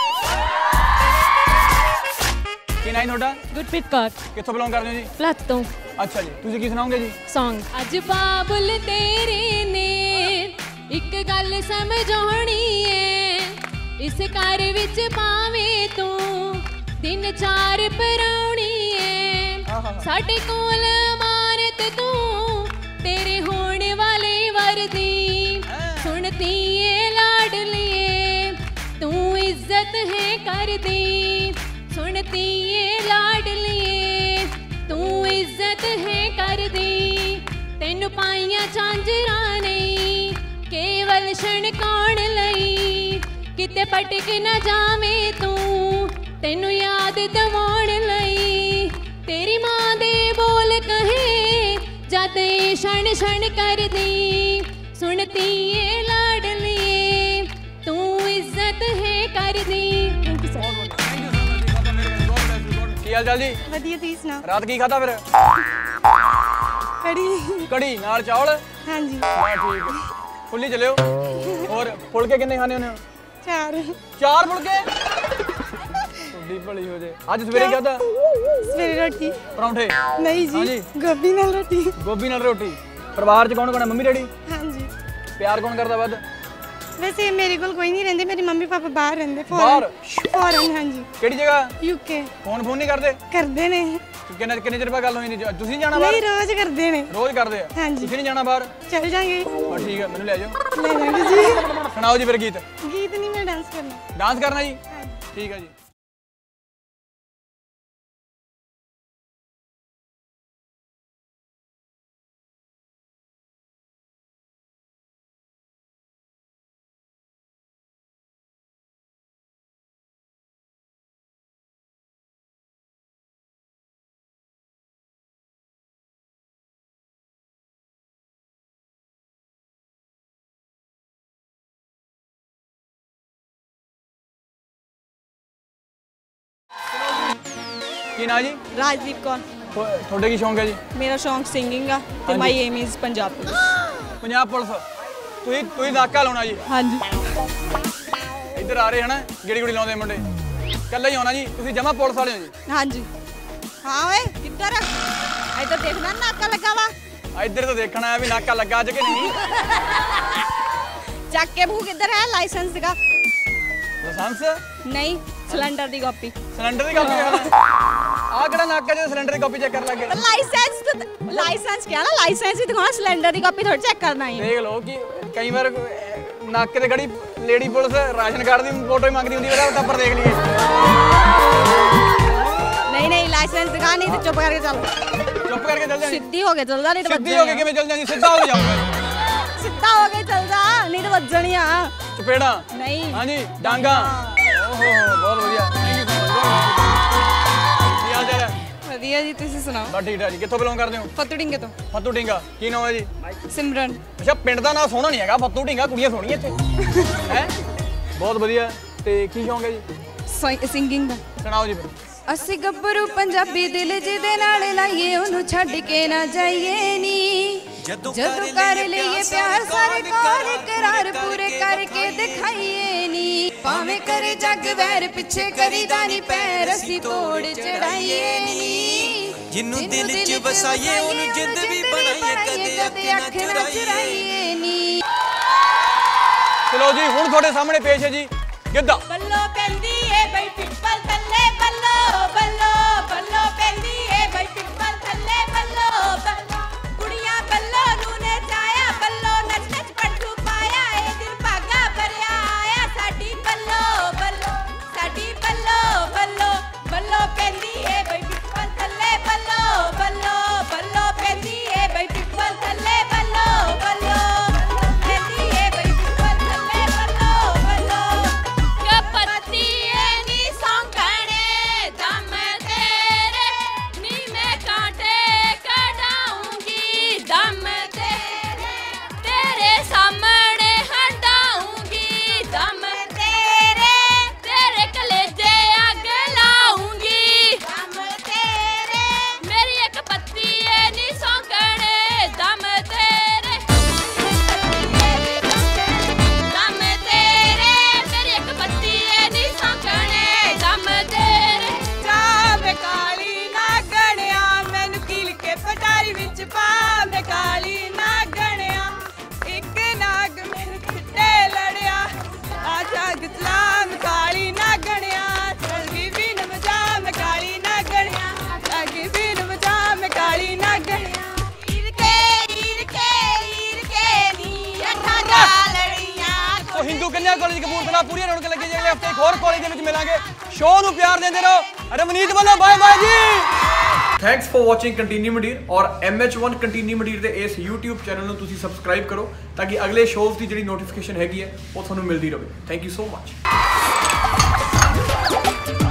ਕੀ ਨਾਮ ਤੁਹਾਡਾ? ਗੁਰਪ੍ਰੀਤ ਕੌਰ। ਕਿੱਥੋਂ ਬਿਲੋਂਗ ਕਰਦੇ ਹੋ ਜੀ? ਪਲੱਤ ਤੋਂ। ਅੱਛਾ ਜੀ ਤੁਸੀਂ ਕੀ ਸੁਣਾਓਗੇ ਜੀ? ਸੌਂਗ। ਅੱਜ ਬਾਬੁਲ ਤੇਰੇ ਨੇ ਇੱਕ ਗੱਲ ਸਮਝਾਉਣੀ ਏ ਇਸ ਘਰ ਵਿੱਚ ਭਾਵੇਂ ਤੂੰ ਦਿਨ ਚਾਰ ਪਰਾਉਣੀ ਏ ਸਾਡੇ ਕੋਲ ਅਮਾਨਤ ਤੂੰ ਤੇਰੇ ਹੋਣ ਵਾਲੇ ਵਰਦੀ ਸੁਣਤੀ ਏ ਲਾਡਲੀਏ ਤੂੰ ਇੱਜ਼ਤ ਹੈ ਕਰਦੀ ਸੁਣਤੀ ਏ ਲਾਡਲੀਏ ਤੂੰ ਇੱਜ਼ਤ ਹੈ ਕਰਦੀ ਤੈਨੂੰ ਪਾਈਆਂ ਝਾਂਜਰਾਂ ਨਹੀਂ ਕੇਵਲ ਛਣਕਾਉਣ ਲਈ ਕਿਤੇ ਪਟਕ ਨਾ ਜਾਵੇਂ ਤੂੰ ਤੈਨੂੰ ਯਾਦ ਦਿਵਾਉਣ ਲਈ ਤੇਰੀ ਮਾਂ ਦੇ ਬੋਲ ਕਹੇ ਜਦ ਛਣ ਛਣ ਕਰਦੀ ਸੁਣਤੀ ਏ ਲਾਡਲੀਏ ਤੂੰ ਇੱਜ਼ਤ ਹੈ ਕਰਦੀ। Thank you sir. ਕੀ ਹਾਲ ਚਾਲ ਜੀ? ਵਧੀਆ ਤੁਸੀਂ ਸੁਣਾਓ। ਰਾਤ ਕੀ ਖਾਦਾ ਫਿਰ? ਕੜੀ। ਕੜੀ ਨਾਲ ਚੌਲ? ਹਾਂਜੀ। ਹਾਂ ਠੀਕ ਫੁੱਲੀ ਚਲਿਓ। ਹੋਰ ਫੁਲਕੇ ਕਿੰਨੇ ਖਾਣੇ ਹੁੰਦੇ ਹੋ? 4 ਫੁਲਕੇ? ਤੁਹਾਡੀ ਭਲੀ ਹੋ ਜੇ। ਅੱਜ ਸਵੇਰੇ ਕੀ ਖਾਦਾ? ਸਵੇਰੇ ਰੋਟੀ। ਪਰੌਂਠੇ? ਨਹੀਂ ਜੀ ਗੋਭੀ ਨਾਲ ਰੋਟੀ। ਗੋਭੀ ਨਾਲ ਰੋਟੀ। ਪਰਿਵਾਰ 'ਚ ਕੌਣ ਕੌਣ ਹੈ? Mummy daddy? ਹਾਂਜੀ। ਪਿਆਰ ਕੌਣ ਕਰਦਾ ਵੱਧ? ਵੈਸੇ ਮੇਰੇ ਕੋਲ ਕੋਈ ਨਹੀਂ ਰਹਿੰਦੇ ਮੇਰੀ ਮੰਮੀ ਪਾਪਾ ਬਾਹਰ ਰਹਿੰਦੇ ਬਾਹਰ? ਫੋਰਨ। ਹਾਂਜੀ। ਕਿਹੜੀ ਜਗ੍ਹਾ? ਯੂਕੇ। ਫੋਨ ਨਹੀਂ ਕਰਦੇ? ਕਰਦੇ ਨੇ। ਕਿੰਨੇ ਚਿਰ ਬਾਅਦ ਗੱਲ ਹੋਈ ਨਹੀਂ? ਤੁਸੀਂ ਜਾਣਾ ਬਾਹਰ? ਨਹੀਂ ਰੋਜ਼ ਕਰਦੇ ਨੇ। ਰੋਜ਼ ਕਰਦੇ ਆ? ਹਾਂਜੀ। ਤੁਸੀਂ ਨਹੀਂ ਜਾਣਾ ਬਾਹਰ? ਚੱਲ ਜਾਾਂਗੇ। ਹਾਂ ਠੀਕ ਹੈ ਮੈਨੂੰ ਲੈ ਜਾਓ। ਲੈ ਜਾਾਂਗੇ ਜੀ। ਸੁਣਾਓ ਜੀ ਫਿਰ ਗੀਤ। ਗੀਤ ਨਹੀਂ ਮੈਂ ਡਾਂਸ ਕਰਨਾ। ਡਾਂਸ ਕਰਨਾ ਜੀ? ਠੀਕ ਹੈ ਜੀ। ਕੀ ਨਾਂ ਜੀ? ਰਾਜਦੀਪ ਕੌਰ। ਤੁਹਾਡੇ ਕੀ ਸ਼ੌਂਕ ਹੈ ਜੀ? ਮੇਰਾ ਸ਼ੌਂਕ ਸਿੰਗਿੰਗ ਆ ਤੇ my aim is Punjab police. Punjab police. ਤੁਸੀਂ ਨਾਕਾ ਲਾਉਣਾ ਜੀ? ਹਾਂਜੀ। ਇੱਧਰ ਆ ਰਹੇ ਹਨਾ ਗੇੜੀ ਗੁੜੀ ਲਾਉਂਦੇ ਮੁੰਡੇ ਇਕੱਲੇ ਹੀ ਆਉਣਾ ਜੀ? ਤੁਸੀਂ ਜਮਾ ਪੁਲਿਸ ਵਾਲੇ ਹੋ ਜੀ? ਹਾਂਜੀ। ਹਾਂ ਓਏ ਕਿੱਧਰ? ਇੱਧਰ ਦੇਖਣਾ ਨਾਕਾ ਲੱਗਾ ਵਾ। ਇੱਧਰ ਤਾਂ ਦੇਖਣਾ ਹੈ ਵੀ ਨਾਕਾ ਲੱਗਾ ਅੱਜ ਕਿ ਨਹੀਂ। ਚੱਕ ਕੇ ਬੂ ਕਿੱਧਰ ਹੈ? ਲਾਇਸੈਂਸ ਦਿਖਾ। ਲਾਇਸੈਂਸ? ਨਹੀਂ ਸਿਲੰਡਰ ਦੀ ਕਾਪੀ। ਸਿਲੰਡਰ ਦੀ ਕਾਪੀ ਦਿਖਾ। ਆ ਕਿਹੜਾ ਨਾਕਾ ਜੇ ਸਿਲੰਡਰ ਦੀ ਕਾਪੀ ਚੈੱਕ ਕਰਨ ਲੱਗੇ? ਲਾਇਸੈਂਸ ਕਿਹਾ ਨਾ ਲਾਇਸੈਂਸ ਹੀ ਦਿਖਾਉਣਾ ਸਿਲੰਡਰ ਦੀ ਕਾਪੀ ਥੋੜੀ ਚੈੱਕ ਕਰਨਾ ਹੈ। ਦੇਖ ਲਓ ਕਿ ਕਈ ਵਾਰ ਨਾਕੇ ਤੇ ਖੜੀ ਲੇਡੀ ਪੁਲਿਸ ਰਾਸ਼ਨ ਕਾਰਡ ਦੀ ਫੋਟੋ ਹੀ ਮੰਗਦੀ ਹੁੰਦੀ ਉਹਦਾ ਟੱਪਰ ਦੇਖ ਲਈਏ। ਨਹੀਂ ਲਾਇਸੈਂਸ ਦਿਖਾ ਨਹੀਂ ਤੇ ਚੁੱਪ ਕਰਕੇ ਚੱਲ। ਚੁੱਪ ਕਰਕੇ ਚੱਲ ਜਾ। ਸਿੱਧੀ ਹੋ ਕੇ ਚੱਲਦਾ ਨਹੀਂ ਤਾਂ ਸਿੱਧੀ ਹੋ ਕੇ ਕਿਵੇਂ ਚੱਲ ਜਾਂਦੀ? ਸਿੱਧਾ ਹੋ ਕੇ ਜਾਊਗਾ। ਸਿੱਧਾ ਹੋ ਕੇ ਚੱਲ ਜਾ ਨਹੀਂ ਤਾਂ ਵੱਜਣੀ ਆ। ਚਪੇੜਾ? ਨਹੀਂ। ਹਾਂਜੀ ਡਾਂਗਾ। ਓਹੋ ਬਹੁਤ ਵਧੀਆ। Thank you so much. ਕੀ ਹਾਲ ਚਾਲ ਹੈ? ਵਧੀਆ ਜੀ ਤੁਸੀਂ ਸੁਣਾਓ। ਬਸ ਠੀਕ ਠਾਕ ਜੀ। ਕਿੱਥੋਂ ਬਿਲੋਂਗ ਕਰਦੇ ਹੋ? ਫੱਤੂ ਢਿੰਗੇ ਤੋਂ। ਫੱਤੂ ਢਿੰਗਾ। ਕੀ ਨਾਮ ਹੈ ਜੀ? ਸਿਮਰਨ। ਅੱਛਾ ਪਿੰਡ ਦਾ ਨਾਂ ਸੋਹਣਾ ਨਹੀਂ ਹੈਗਾ ਫੱਤੂ ਢਿੰਗਾ ਕੁੜੀਆਂ ਸੋਹਣੀਆਂ ਇੱਥੇ ਹੈ। ਬਹੁਤ ਵਧੀਆ। ਤੇ ਕੀ ਸ਼ੌਂਕ ਹੈ ਜੀ? ਸਿੰਗਿੰਗ ਦਾ। ਸੁਣਾਓ ਜੀ ਫਿਰ। ਅਸੀਂ ਗੱਭਰੂ ਪੰਜਾਬੀ ਦਿਲ ਜਿਹਦੇ ਨਾਲ ਲਾਈਏ ਉਹਨੂੰ ਛੱਡ ਕੇ ਨਾ ਜਾਈਏ ਨੀ ਜਦੋਂ ਕਰ ਲਈਏ ਪਿਆਰ ਸਾਰੇ ਕੋਲ ਇਕਰਾਰ ਪੂਰੇ ਕਰਕੇ ਦਿਖਾਈਏ ਨੀ ਭਾਵੇਂ ਕਰੇ ਜੱਗ ਵੈਰ ਪਿੱਛੇ ਕਰੀਦਾ ਨਹੀਂ ਪੈਰ ਅਸੀਂ ਤੋੜ ਚੜਾਈਏ ਨੀ ਜਿੰਨੂੰ ਦਿਲ 'ਚ ਵਸਾਈਏ ਉਹਨੂੰ ਜਿੰਦ ਵੀ ਬਣਾਈਏ ਕਦੇ ਅੱਖ ਨਾ ਚੁਰਾਈਏ ਨੀ। चलो जी हुण तुहाडे सामने पेश है जी गिद्धा। बल्लो पैंदी है बई पिपल थल्ले बल्लो बल्लो बल्लो पैंदी है बई पिपल थल्ले बल्लो बल्लो कुड़ियां बल्लो नूं ने चाया बल्लो नच नच पट्टू पाया ए दिल भागा भरिया आया साडी बल्लो बल्लो साडी बल्लो बल्लो बल्लो पैंदी है बई पिपल थल्ले बल्लो बल्लो बल्लो पैंदी है बई पिपल थल्ले बल्लो बल्लो पैंदी है बई पिपल थल्ले बल्लो बल्लो कपत्ती नी सौंकणे दम तेरे नी मैं कांटे कटाऊंगी दम तेरे सामने हटाऊंगी दम तेरे कलेजे आग लाऊंगी दम तेरे मेरी एक पत्ती नी सौंकणे दम तेरे दम तेरे मेरी एक पत्ती नी सौंकणे दम तेरे जाम काली ना गणिया मैनू कील के पटारी विच पा मैं काली ना गणिया एक नाग मेरे चिट्टे लड़िया आ जाग सलाम काली ना गणिया चलगी भी न मजा मैं काली ना गणिया चलगी भी न मजा मैं काली ना गणिया हीर के नी अठा जा लड़िया तो हिंदू कन्या कॉलेज कपूरथला पूरी रौनक लगी जी। अगले हफ्ते एक और कॉलेज ਦੇ ਵਿੱਚ ਮਿਲਾਂਗੇ। ਸ਼ੋਅ ਨੂੰ ਪਿਆਰ ਦਿੰਦੇ ਰਹੋ। ਰਵਨੀਤ ਵੱਲੋਂ ਬਾਏ ਬਾਏ ਜੀ। ਥੈਂਕਸ ਫॉर ਵਾਚਿੰਗ ਕੰਟੀਨੀ ਮੰਡੀਰ ਔਰ MH1 ਕੰਟੀਨੀ ਮੰਡੀਰ ਦੇ ਇਸ YouTube ਚੈਨਲ ਨੂੰ ਤੁਸੀਂ ਸਬਸਕ੍ਰਾਈਬ ਕਰੋ ਤਾਂ ਕਿ ਅਗਲੇ ਸ਼ੋਅਜ਼ ਦੀ ਜਿਹੜੀ ਨੋਟੀਫਿਕੇਸ਼ਨ ਹੈਗੀ ਹੈ ਉਹ ਤੁਹਾਨੂੰ ਮਿਲਦੀ ਰਹੇ। Thank you so much.